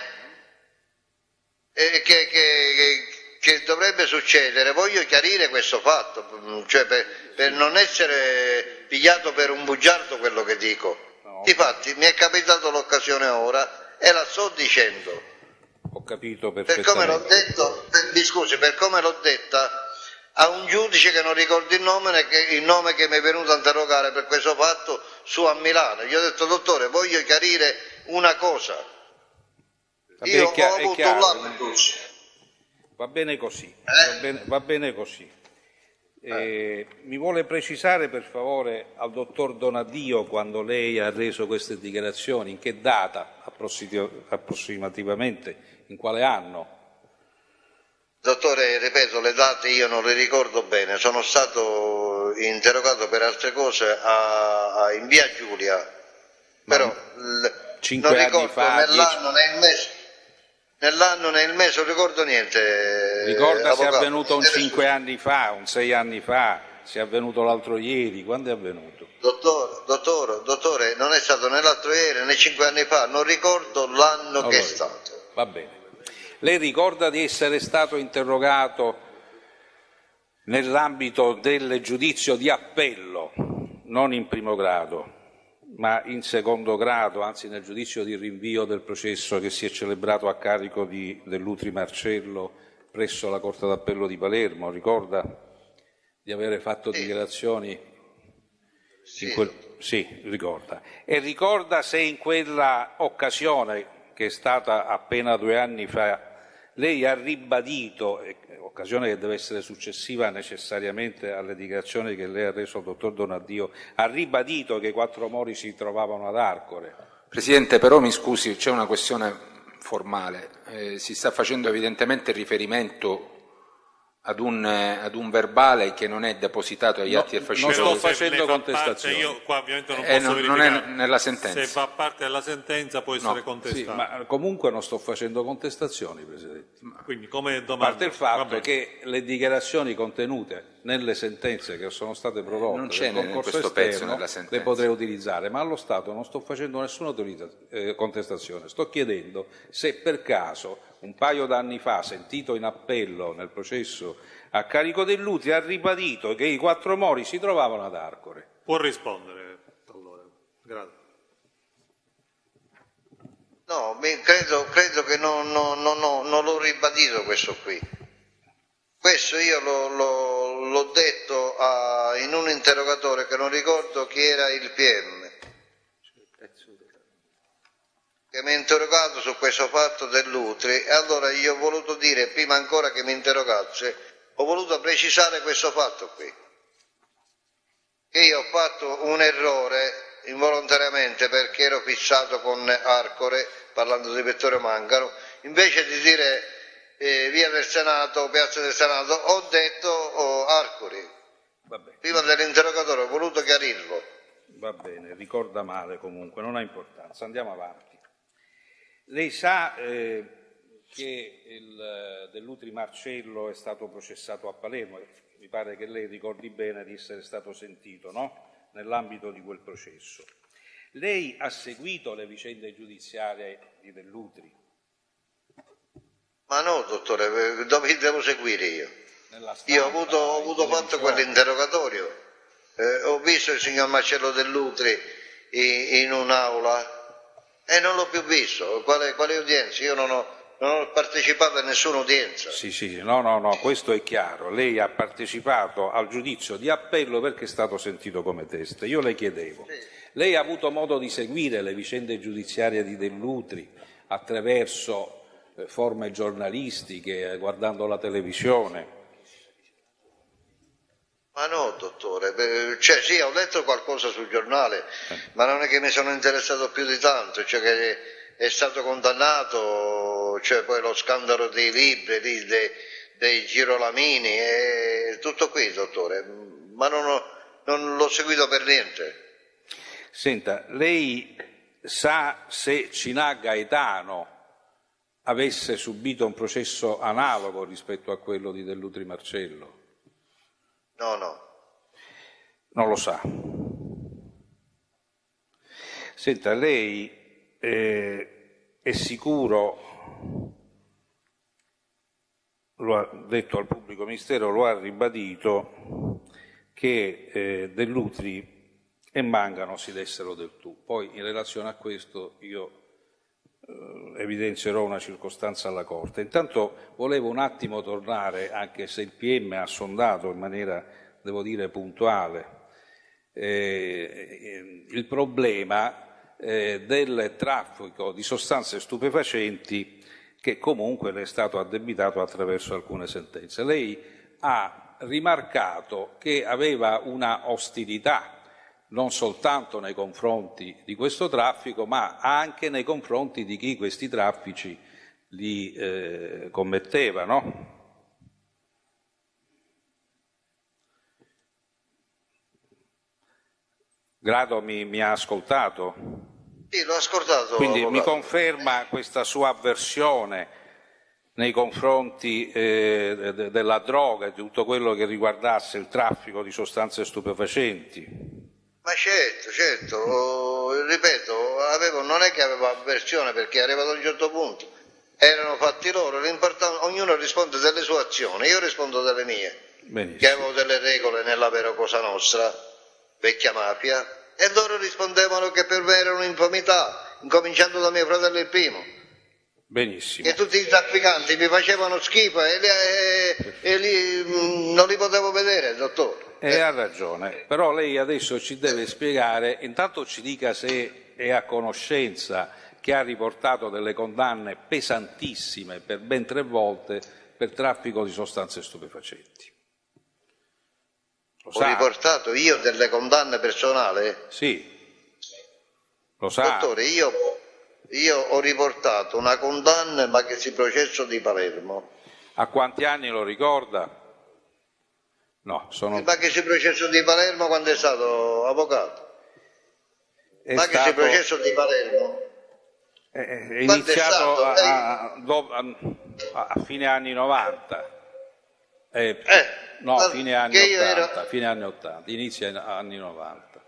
eh, che, che, che dovrebbe succedere, voglio chiarire questo fatto, cioè per, per non essere pigliato per un bugiardo quello che dico. No. Difatti mi è capitato l'occasione ora e la sto dicendo. Ho capito Per perfettamente. come l'ho detto, per, mi scusi, per come l'ho detta a un giudice che non ricordo il nome, che, il nome che mi è venuto a interrogare per questo fatto su a Milano. Gli ho detto, dottore, voglio chiarire una cosa. Vabbè, Io è chia- ho è avuto chiaro. un lapsus. Va bene così, Eh? va, bene, va bene così. Eh, mi vuole precisare per favore al dottor Donadio, quando lei ha reso queste dichiarazioni, in che data approssimativamente, in quale anno? Dottore, ripeto, le date io non le ricordo bene, sono stato interrogato per altre cose a, a, in via Giulia, però l, cinque non anni ricordo fa, nell'anno né il mese, nell'anno né il mese, non ricordo niente. Ricorda se è avvocato. avvenuto un cinque anni fa, un sei anni fa, se è avvenuto l'altro ieri, quando è avvenuto? Dottore, dottore, dottore, non è stato né l'altro ieri né cinque anni fa, non ricordo l'anno Allora, che è stato. Va bene. Lei ricorda di essere stato interrogato nell'ambito del giudizio di appello, non in primo grado, ma in secondo grado, anzi nel giudizio di rinvio del processo che si è celebrato a carico di Dell'Utri Marcello presso la Corte d'Appello di Palermo? Ricorda di avere fatto Sì. dichiarazioni? Sì, In quel... Sì, ricorda. E ricorda se in quella occasione, che è stata appena due anni fa, lei ha ribadito, occasione che deve essere successiva necessariamente alle dichiarazioni che lei ha reso al dottor Donaddio, ha ribadito che i Quattro Mori si trovavano ad Arcore. Presidente, però mi scusi, c'è una questione formale. Eh, si sta facendo evidentemente riferimento ad un, ad un verbale che non è depositato agli No, atti del non fascismo. sto Se facendo ne fa contestazioni. parte, io qua ovviamente non Eh, posso non- non è verificare. nella sentenza. Se fa parte della sentenza può essere No. Sì, contestato. ma comunque non sto facendo contestazioni, Presidente. Quindi come A domanda. parte il Va fatto bene. che le dichiarazioni contenute nelle sentenze che sono state prodotte Non c'è del in concorso questo pezzo esterno, nella sentenza. le potrei utilizzare, ma allo Stato non sto facendo nessuna autorizza- eh, contestazione. Sto chiedendo se per caso un paio d'anni fa, sentito in appello nel processo a carico dell'Utri, ha ribadito che i Quattro Mori si trovavano ad Arcore. Può rispondere. Grazie. No, credo, credo che non, non, non, non l'ho ribadito questo qui. Questo io l'ho detto a, in un interrogatorio che non ricordo chi era il P M, che mi ha interrogato su questo fatto dell'Utri, e allora io ho voluto dire, prima ancora che mi interrogasse, ho voluto precisare questo fatto qui, che io ho fatto un errore involontariamente perché ero fissato con Arcore, parlando di Vittorio Mangano, invece di dire eh, via del Senato, piazza del Senato, ho detto oh, Arcuri. Vabbè. Prima dell'interrogatorio ho voluto chiarirlo. Va bene, ricorda male comunque, non ha importanza, andiamo avanti. Lei sa eh, che il Dell'Utri Marcello è stato processato a Palermo, mi pare che lei ricordi bene di essere stato sentito, no? Nell'ambito di quel processo. Lei ha seguito le vicende giudiziarie di Dell'Utri? Ma no, dottore, dove devo seguire io? Stampa, io ho avuto, ho avuto fatto quell'interrogatorio, eh, ho visto il signor Marcello Dell'Utri in, in un'aula e non l'ho più visto. Quale, quale udienza? Io non ho, non ho partecipato a nessuna udienza. Sì, sì, no, no, no, questo è chiaro. Lei ha partecipato al giudizio di appello perché è stato sentito come teste. Io le chiedevo, sì. Lei ha avuto modo di seguire le vicende giudiziarie di Dell'Utri attraverso eh, forme giornalistiche, guardando la televisione? Ma no, dottore, cioè sì, ho letto qualcosa sul giornale, eh. ma non è che mi sono interessato più di tanto, cioè che è stato condannato, cioè poi lo scandalo dei libri, dei, dei girolamini, e tutto qui, dottore, ma non, ho, non l'ho seguito per niente. Senta, lei sa se Chinà Gaetano avesse subito un processo analogo rispetto a quello di Dell'Utri Marcello? No, no. Non lo sa. Senta, lei eh, è sicuro, lo ha detto al pubblico ministero, lo ha ribadito, che eh, Dell'Utri e Mangano si dessero del tu. Poi in relazione a questo io eh, evidenzierò una circostanza alla Corte. Intanto volevo un attimo tornare, anche se il P M ha sondato in maniera, devo dire, puntuale, eh, il problema eh, del traffico di sostanze stupefacenti che comunque le è stato addebitato attraverso alcune sentenze. Lei ha rimarcato che aveva una ostilità non soltanto nei confronti di questo traffico, ma anche nei confronti di chi questi traffici li eh, commetteva, no? Grado mi, mi ha ascoltato? Sì, l'ho ascoltato. Quindi avvocato. Mi conferma questa sua avversione nei confronti eh, de- della droga e di tutto quello che riguardasse il traffico di sostanze stupefacenti? Ma certo, certo, oh, ripeto, avevo, non è che avevo avversione perché arrivato a un certo punto, erano fatti loro, ognuno risponde delle sue azioni, io rispondo delle mie, Benissimo. Che avevo delle regole nella vera Cosa Nostra, vecchia mafia, e loro rispondevano che per me era un'infamità, incominciando da mio fratello il primo. Benissimo. Che tutti i trafficanti mi facevano schifo e, e, e li, non li potevo vedere, dottore. E ha ragione, però lei adesso ci deve spiegare, intanto ci dica se è a conoscenza che ha riportato delle condanne pesantissime per ben tre volte per traffico di sostanze stupefacenti. Lo Ho sa? riportato io delle condanne personali? Sì, lo sa. Dottore, io, io ho riportato una condanna ma che si processo di Palermo. A quanti anni lo ricorda? No, sono... Ma che si processo di Palermo quando è stato avvocato? È ma stato... che si processo di Palermo? È, è iniziato è a, a, a fine anni novanta. Eh, eh, no, fine anni ottanta, ero... fine anni ottanta, inizia anni novanta.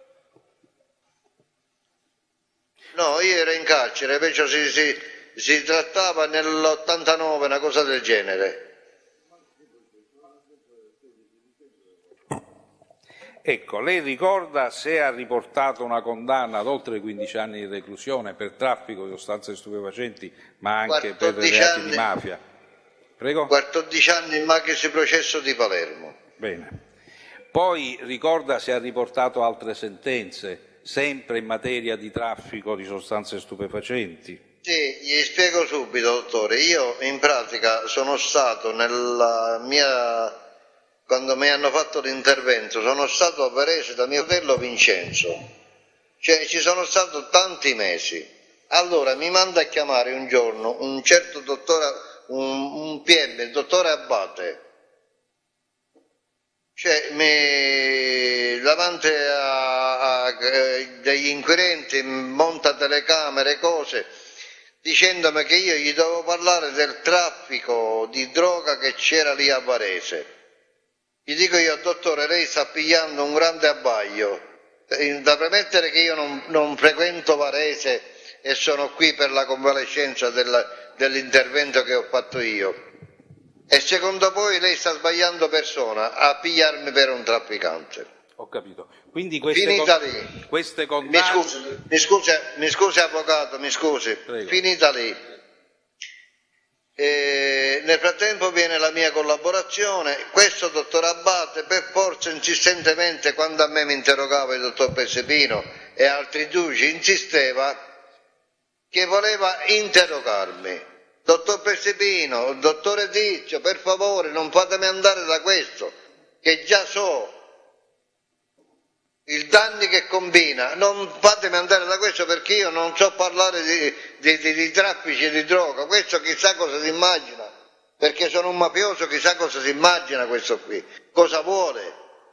No, io ero in carcere, invece si, si, si trattava nell'ottantanove, una cosa del genere. Ecco, lei ricorda se ha riportato una condanna ad oltre quindici anni di reclusione per traffico di sostanze stupefacenti, ma anche per reati anni, di mafia? Prego? quattordici anni in maxi processo di Palermo. Bene. Poi ricorda se ha riportato altre sentenze, sempre in materia di traffico di sostanze stupefacenti? Sì, gli spiego subito, dottore. Io in pratica sono stato nella mia... Quando mi hanno fatto l'intervento sono stato a Varese da mio fratello Vincenzo, cioè ci sono stato tanti mesi. Allora mi manda a chiamare un giorno un certo dottore, un, un P M, il dottore Abate, cioè mi, davanti a, a degli inquirenti monta telecamere, cose, dicendomi che io gli dovevo parlare del traffico di droga che c'era lì a Varese. Gli dico io, dottore, lei sta pigliando un grande abbaglio, da premettere che io non, non frequento Varese e sono qui per la convalescenza del, dell'intervento che ho fatto io. E secondo voi lei sta sbagliando persona a pigliarmi per un trafficante. Ho capito. Quindi queste, finita con... lì. queste condanne... Mi scusi, mi scusi, mi scusi avvocato, mi scusi. Prego. Finita lì. E nel frattempo viene la mia collaborazione. Questo dottor Abate, per forza, insistentemente, quando a me mi interrogava il dottor Persepino e altri giudici, insisteva che voleva interrogarmi. Dottor Persepino, dottore Tizio, per favore non fatemi andare da questo, che già so il danni che combina, non fatemi andare da questo perché io non so parlare di, di, di, di traffici e di droga, questo chissà cosa si immagina, perché sono un mafioso, chissà cosa si immagina questo qui, cosa vuole.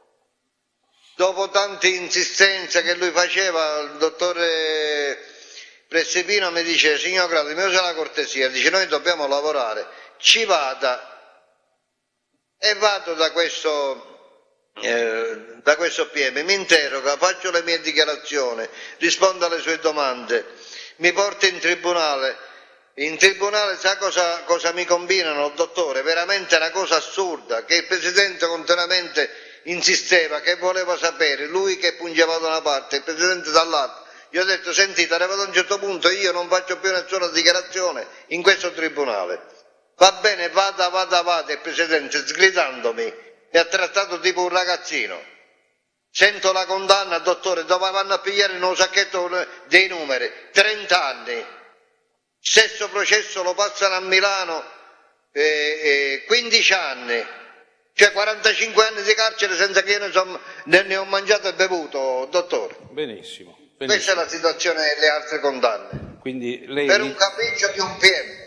Dopo tante insistenze che lui faceva, il dottore Persepino mi dice, signor Grado, mi usa la cortesia, dice noi dobbiamo lavorare, ci vada, e vado da questo... Eh, da questo P M, mi interroga, faccio le mie dichiarazioni, rispondo alle sue domande, mi porta in tribunale. In tribunale sa cosa, cosa mi combinano, dottore? Veramente una cosa assurda, che il Presidente continuamente insisteva, che voleva sapere, lui che pungeva da una parte, il Presidente dall'altra. Gli ho detto, sentite, arrivato a un certo punto io non faccio più nessuna dichiarazione in questo tribunale. Va bene, vada, vada, vada, il Presidente sgridandomi mi ha trattato tipo un ragazzino. Sento la condanna, dottore, dove vanno a pigliare in un sacchetto dei numeri, trenta anni. Stesso processo lo passano a Milano, eh, eh, quindici anni, cioè quarantacinque anni di carcere senza che io ne, so, ne, ne ho mangiato e bevuto, dottore. Benissimo, benissimo. Questa è la situazione delle altre condanne. Quindi lei... Per un capriccio di un P M.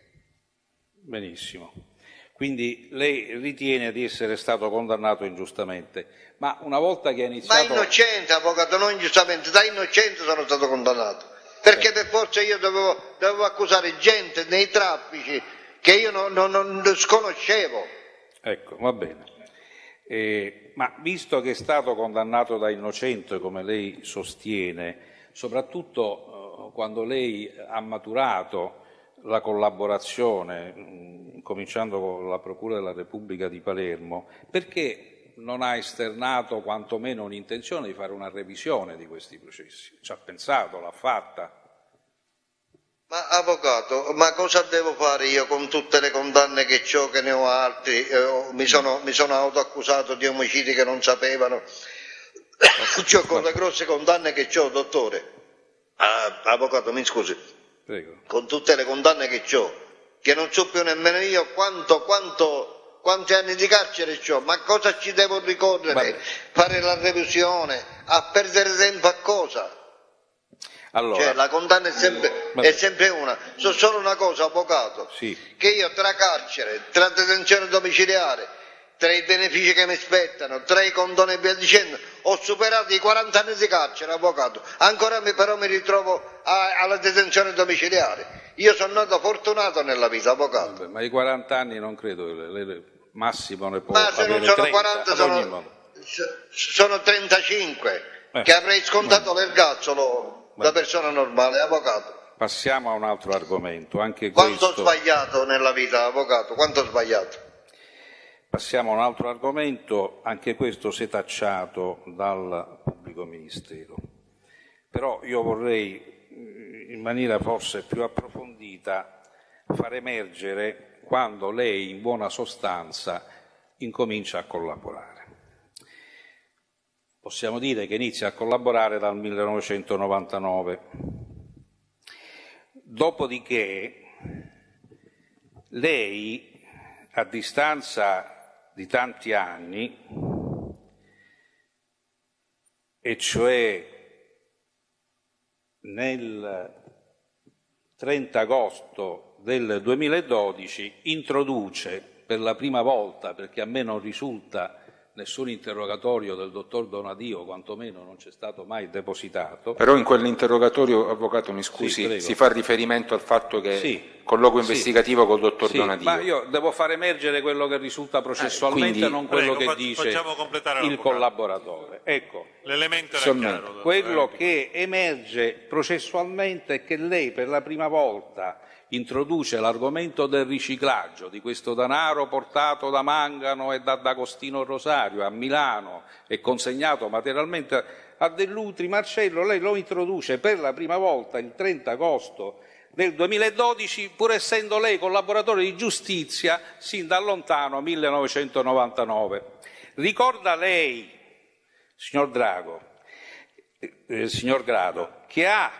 Benissimo. Quindi lei ritiene di essere stato condannato ingiustamente, ma una volta che ha iniziato... Ma innocente, avvocato, non ingiustamente, da innocente sono stato condannato, perché eh. per forza io dovevo, dovevo accusare gente nei traffici che io non, non, non sconoscevo. Ecco, va bene. Eh, ma visto che è stato condannato da innocente, come lei sostiene, soprattutto eh, quando lei ha maturato la collaborazione, mh, cominciando con la Procura della Repubblica di Palermo, perché non ha esternato quantomeno un'intenzione di fare una revisione di questi processi? Ci ha pensato, l'ha fatta? Ma avvocato, ma cosa devo fare io con tutte le condanne che ho, che ne ho altri, eh, mi, sono, mi sono autoaccusato di omicidi che non sapevano, c'ho con le grosse condanne che ho, dottore. Ah, avvocato, mi scusi. Prego. Con tutte le condanne che ho, che non so più nemmeno io quanto, quanto, quanti anni di carcere ho, ma cosa ci devo ricorrere? Vabbè. Fare la revisione, a perdere tempo a cosa? Allora, cioè la condanna è sempre, è sempre una. So solo una cosa, avvocato, sì. che io tra carcere, tra detenzione domiciliare, tra i benefici che mi spettano, tra i condoni e via dicendo, ho superato i quaranta anni di carcere, avvocato, ancora mi, però mi ritrovo a, alla detenzione domiciliare. Io sono nato fortunato nella vita, avvocato. Vabbè, ma i quaranta anni non credo che le, le, massimo ne può ma se non sono trenta, quaranta sono, sono trentacinque, eh. che avrei scontato ma... l'ergastolo da persona normale, avvocato. Passiamo a un altro argomento. Anche quanto questo... ho sbagliato nella vita, avvocato, quanto ho sbagliato. Passiamo a un altro argomento, anche questo setacciato dal pubblico ministero. Però io vorrei, in maniera forse più approfondita, far emergere quando lei, in buona sostanza, incomincia a collaborare. Possiamo dire che inizia a collaborare dal millenovecentonovantanove. Dopodiché lei, a distanza di tanti anni, e cioè nel trenta agosto del duemiladodici, introduce per la prima volta, perché a me non risulta nessun interrogatorio del dottor Donadio, quantomeno non c'è stato mai depositato. Però in quell'interrogatorio, avvocato, mi scusi, Sì, si fa riferimento al fatto che Sì. colloquio investigativo Sì. col dottor Sì, Donadio. ma io devo far emergere quello che risulta processualmente, quindi- non quello Prego, che dice facciamo completare il l'avvocato. collaboratore. Ecco, L'elemento era Solmente. chiaro. quello eh, che emerge processualmente è che lei per la prima volta introduce l'argomento del riciclaggio di questo denaro portato da Mangano e da D'Agostino Rosario a Milano e consegnato materialmente a Dell'Utri Marcello. Lei lo introduce per la prima volta il trenta agosto del duemiladodici, pur essendo lei collaboratore di giustizia sin dal lontano millenovecentonovantanove. Ricorda lei, signor Drago, eh, signor Grado, che ha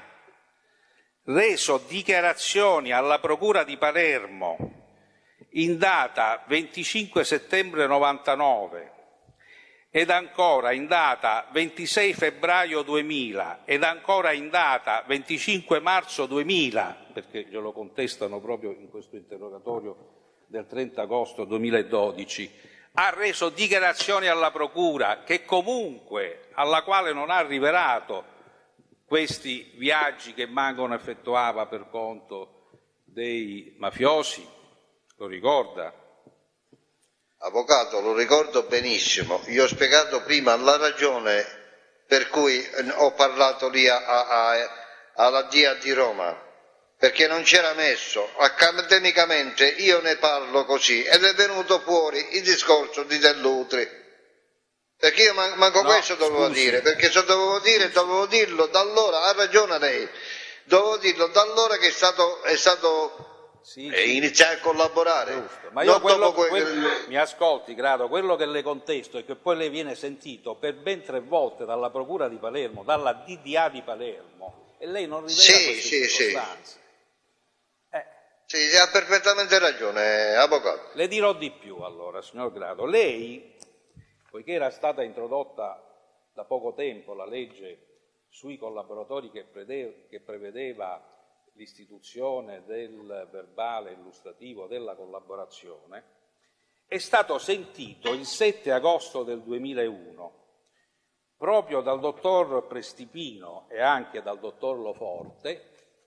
reso dichiarazioni alla Procura di Palermo in data venticinque settembre novantanove ed ancora in data ventisei febbraio duemila ed ancora in data venticinque marzo duemila, perché glielo contestano proprio in questo interrogatorio del trenta agosto duemiladodici, ha reso dichiarazioni alla Procura che comunque, alla quale non ha rivelato questi viaggi che Mangano effettuava per conto dei mafiosi, lo ricorda? Avvocato, lo ricordo benissimo. Io ho spiegato prima la ragione per cui ho parlato lì a, a, a, alla D I A di Roma, perché non c'era messo. Accademicamente io ne parlo così ed è venuto fuori il discorso di Dell'Utri. Perché io man- manco No, questo dovevo scusi. dire, perché se dovevo dire, dovevo dirlo da allora, ha ragione lei, dovevo dirlo da allora che è stato, è stato Sì, eh, sì. iniziare a collaborare. Giusto. Ma io Non quello, dopo que- quel- mi ascolti, Grado, quello che le contesto è che poi lei viene sentito per ben tre volte dalla Procura di Palermo, dalla D D A di Palermo, e lei non rivela Sì, queste sì, sì. circostanze. Eh, Sì, sì, ha perfettamente ragione, avvocato. le dirò di più allora, signor Grado. Lei, poiché era stata introdotta da poco tempo la legge sui collaboratori che, prede- che prevedeva l'istituzione del verbale illustrativo della collaborazione, è stato sentito il sette agosto del duemilauno proprio dal dottor Prestipino e anche dal dottor Loforte,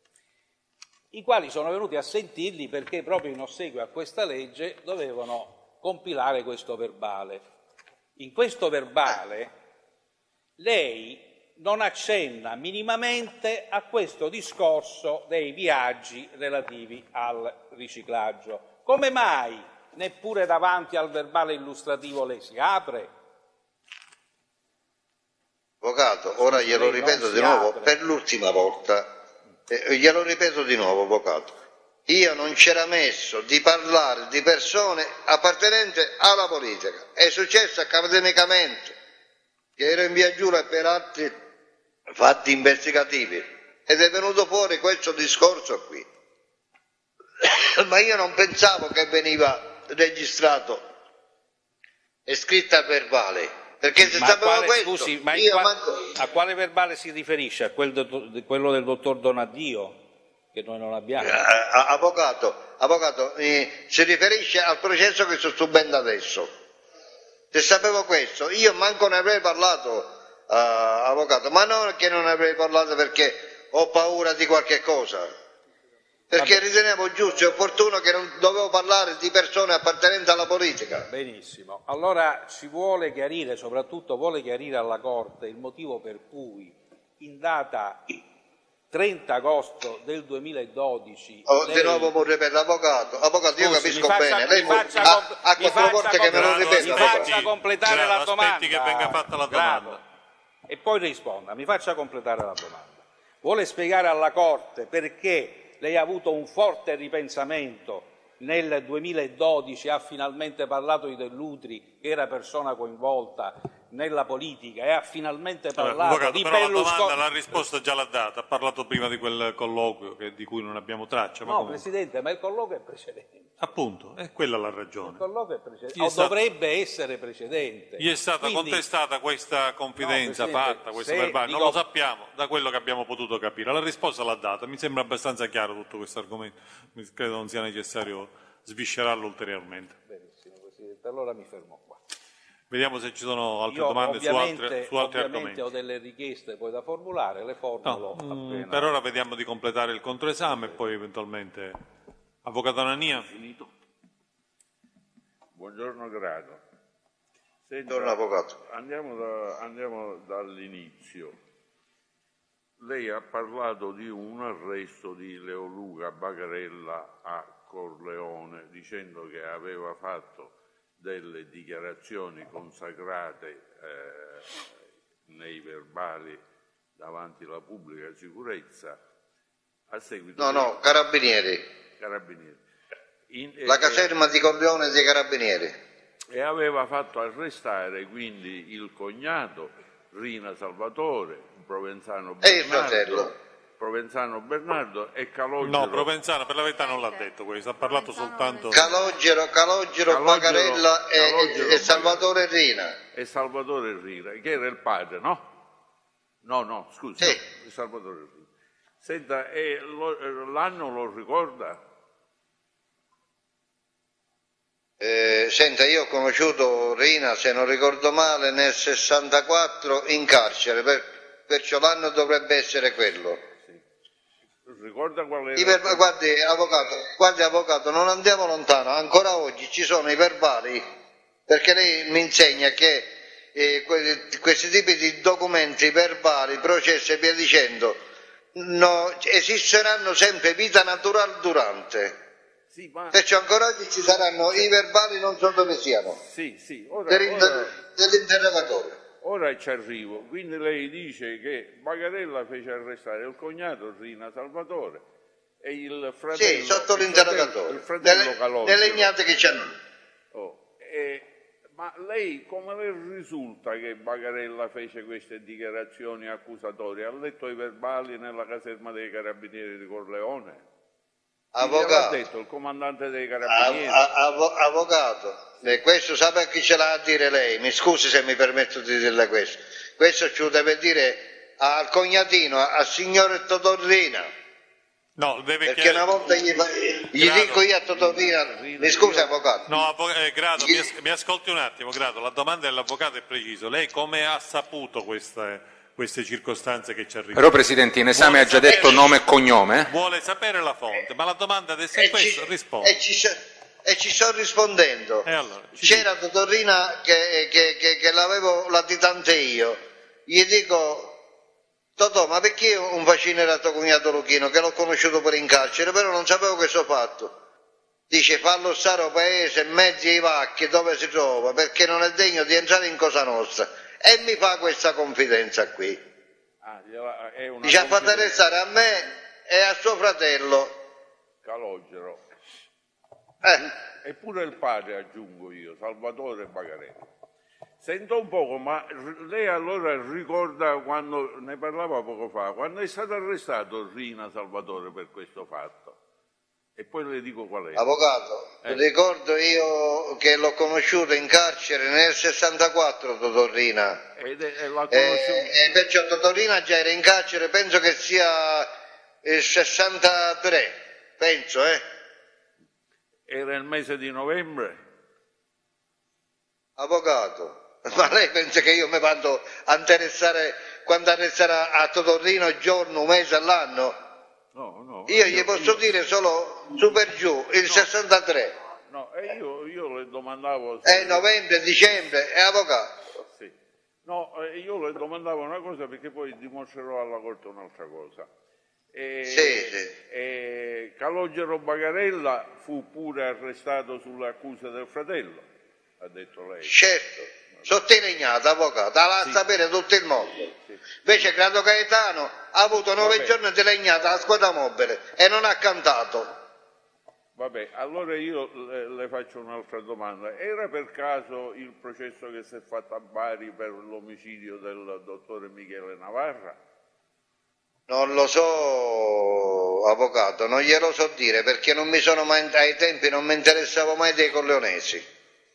i quali sono venuti a sentirli perché proprio in ossequio a questa legge dovevano compilare questo verbale. In questo verbale lei non accenna minimamente a questo discorso dei viaggi relativi al riciclaggio. Come mai neppure davanti al verbale illustrativo lei si apre? Avvocato, ora Sì, glielo lei non ripeto si di nuovo apre. per l'ultima volta, Eh, glielo ripeto di nuovo, avvocato. Io non c'era messo di parlare di persone appartenenti alla politica. È successo accademicamente che ero in via Giura per atti fatti investigativi ed è venuto fuori questo discorso qui. Ma io non pensavo che veniva registrato e scritto a verbale. Perché se Ma, sapevo quale, questo, scusi, ma in io qua- manco... a quale verbale si riferisce? A quel do- di quello del dottor Donadio, che noi non abbiamo? Eh, avvocato, avvocato eh, si riferisce al processo che sto subendo adesso. Se sapevo questo, io manco ne avrei parlato, eh, avvocato, ma non che non ne avrei parlato perché ho paura di qualche cosa. Perché Vabbè. ritenevo giusto e opportuno che non dovevo parlare di persone appartenenti alla politica. Benissimo. Allora ci vuole chiarire, soprattutto vuole chiarire alla Corte il motivo per cui in data trenta agosto del duemiladodici. Oh, lei... Di nuovo vorrei per l'avvocato. Avvocato, io Scusi, capisco faccia, bene. Lei faccia, ha, ha quattro volte che me lo ripete. Mi faccia completare Grado, la domanda. aspetti che venga fatta la Grado. domanda. E poi risponda, mi faccia completare la domanda. Vuole spiegare alla Corte perché lei ha avuto un forte ripensamento nel duemiladodici, ha finalmente parlato di Dell'Utri, che era persona coinvolta nella politica, e ha finalmente parlato Vabbè, avvocato, di però Berlusconi. la domanda, la risposta già l'ha data, ha parlato prima di quel colloquio che, di cui non abbiamo traccia. Ma No, comunque. Presidente, ma il colloquio è precedente. Appunto, è quella la Il ragione. colloquio è precedente, Gli è o stato- dovrebbe essere precedente. Gli è stata Quindi, contestata questa confidenza No, Presidente, fatta, questo se verbale, non dico- lo sappiamo da quello che abbiamo potuto capire. La risposta l'ha data, mi sembra abbastanza chiaro tutto questo argomento, Mi- credo non sia necessario sviscerarlo ulteriormente. Benissimo, Presidente, allora mi fermo qua. Vediamo se ci sono altre Io domande su, ovviamente, altre, su altri ovviamente argomenti. ho delle richieste poi da formulare, le formulo No, mm, appena. per ora vediamo di completare il controesame e poi eventualmente... Avvocato Anania? Buongiorno Grado. Senta, Buongiorno, avvocato. Andiamo, da- andiamo dall'inizio. Lei ha parlato di un arresto di Leoluca Bagarella a Corleone, dicendo che aveva fatto delle dichiarazioni consacrate eh, nei verbali davanti alla pubblica sicurezza a seguito No, dei no, carabinieri. carabinieri. In- La e- caserma di Corleone dei carabinieri. e aveva fatto arrestare quindi il cognato Rina Salvatore, Provenzano E il Bernardo, fratello. Provenzano Bernardo e Calogero. No, Provenzano per la verità non l'ha detto questo, ha parlato soltanto... Calogero, Calogero, Calogero, Bagarella e, Calogero, e Salvatore Rina. e Salvatore Rina, che era il padre, no? No, no, scusi, Sì. no, Salvatore Rina. Senta, e lo- l'anno lo ricorda? Eh, senta, io ho conosciuto Rina, se non ricordo male, nel sessantaquattro in carcere, per- perciò l'anno dovrebbe essere quello. Ricorda qual era? I verba- guardi, avvocato, guardi, avvocato, non andiamo lontano, ancora oggi ci sono i verbali, perché lei mi insegna che eh, que- questi tipi di documenti verbali, processi e via dicendo, no, esisteranno sempre vita naturale durante. Sì, ma... Perciò ancora oggi ci saranno i verbali, non so dove siano, Sì, sì, ora, dell'inter- ora, dell'interrogatorio. ora ci arrivo. Quindi lei dice che Bagarella fece arrestare il cognato Rina Salvatore e il fratello... Sì, sotto il l'interrogatorio, fratello- Il fratello nelle, Calogero. nelle ignate che c'hanno. Oh, e- ma lei come le risulta che Bagarella fece queste dichiarazioni accusatorie? Ha letto i verbali nella caserma dei carabinieri di Corleone? Chi gliel'ha Avvocato, detto? Il comandante dei av- carabinieri? av- av- avvocato, e questo sa per chi ce l'ha a dire lei, mi scusi se mi permetto di dirle questo, questo ce lo deve dire al cognatino, al signore Totorrina, No, deve perché chiedere- una volta gli, fa- gli Grado. dico io a Totorina, mi scusi avvocato, No, avvo- eh, Grado, mi, as- mi ascolti un attimo, Grado, la domanda dell'avvocato è preciso. Lei come ha saputo queste, queste circostanze che ci arrivano? Però Presidente, in esame ha già detto nome e cognome? Vuole sapere la fonte, ma la domanda adesso è e ci, questa, risponde. e ci sto- e ci sto rispondendo. E allora, ci C'era Totorina che, che, che, che l'avevo latitante io, gli dico: Totò, ma perché un vaccino era tuo cognato Luchino, che l'ho conosciuto pure in carcere, però non sapevo questo fatto. Dice: fallo stare al paese, in mezzo ai vacchi dove si trova, perché non è degno di entrare in Cosa Nostra. E mi fa questa confidenza qui. Ah, gliela- è una Dice: ha fatto confidenza. arrestare a me e a suo fratello. Calogero. Eh, Eppure il padre, aggiungo io, Salvatore Bagarella. Sento un poco, ma r- lei allora ricorda quando, ne parlava poco fa, quando è stato arrestato Rina Salvatore per questo fatto? E poi le dico qual è. avvocato, Eh. ricordo io che l'ho conosciuto in carcere nel sessantaquattro, Totorina. Ed è, e l'ha E, conosciuto. e perciò Totorina già era in carcere, penso che sia il sessantatré, penso, eh. Era il mese di novembre? Avvocato, ma lei pensa che io mi vado a interessare quando arresterà a Totorino giorno, un mese all'anno? No, no. Io gli posso dire solo su per giù, il sessantatré, No, e io, io le domandavo... se- è novembre, dicembre, è avvocato. Sì. No, eh, io le domandavo una cosa perché poi dimostrerò alla Corte un'altra cosa. E, Sì, sì. e Calogero Bagarella fu pure arrestato sulle accuse del fratello, ha detto lei. Certo, sottolineiato, avvocato, la va a Sì. sapere tutto il mondo. Sì. Invece Grado Gaetano ha avuto nove Vabbè. giorni di legnata alla squadra mobile e non ha cantato. Vabbè, allora io le, le faccio un'altra domanda. Era per caso il processo che si è fatto a Bari per l'omicidio del dottore Michele Navarra? Non lo so, avvocato, non glielo so dire perché non mi sono mai, ai tempi non mi interessavo mai dei corleonesi.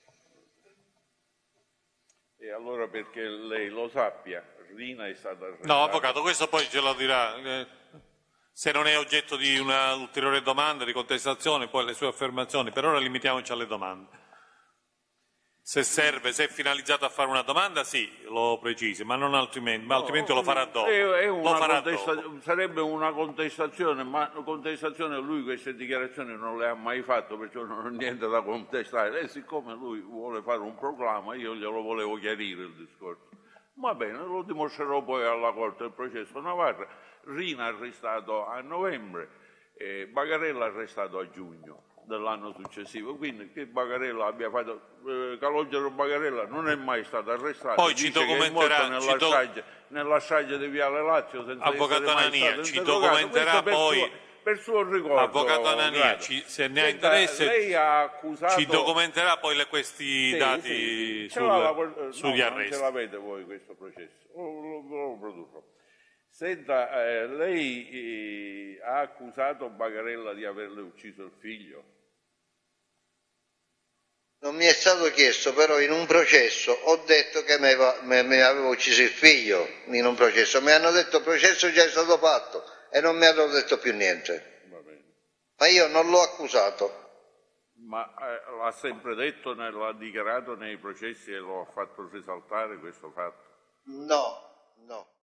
E allora perché lei lo sappia, Rina è stata arrestata. No, avvocato, questo poi ce lo dirà. eh, Se non è oggetto di una ulteriore domanda, di contestazione, poi le sue affermazioni. Per ora limitiamoci alle domande. Se serve, se è finalizzato a fare una domanda, sì, lo precisi, ma non altrimenti, ma altrimenti lo farà dopo. È, è una Lo farà contesta- dopo. Sarebbe una contestazione, ma contestazione lui queste dichiarazioni non le ha mai fatto, perciò non ho niente da contestare. E siccome lui vuole fare un proclama, io glielo volevo chiarire il discorso. Va bene, lo dimostrerò poi alla Corte del processo Navarra. Rina arrestato a novembre, eh, Bagarella arrestato a giugno dell'anno successivo, quindi che Bagarella abbia fatto, eh, Calogero Bagarella non è mai stato arrestato. Poi dice ci che è morto documenterà, nella, ci do- strage, nella strage di Viale Lazio senza Avvocato essere mai Anania, stato ci interrogato. documenterà Questo per poi- suo, per suo ricordo. Avvocato Anania, Grado. ci- se ne ha Senta, interesse, lei ha accusato... ci documenterà poi le- questi Sì, dati sì. Ce sul- l'ha la- sugli no, arresti. Non ce l'avete voi questo processo, lo, lo, lo produrrò. Senta, eh, lei eh, ha accusato Bagarella di averle ucciso il figlio? Non mi è stato chiesto, però in un processo ho detto che mi aveva, mi- mi avevo ucciso il figlio in un processo. Mi hanno detto il processo già è stato fatto e non mi hanno detto più niente. Va bene. Ma io non l'ho accusato. Ma eh, l'ha sempre detto, ne- l'ha dichiarato nei processi e lo ha fatto risaltare questo fatto? No, no.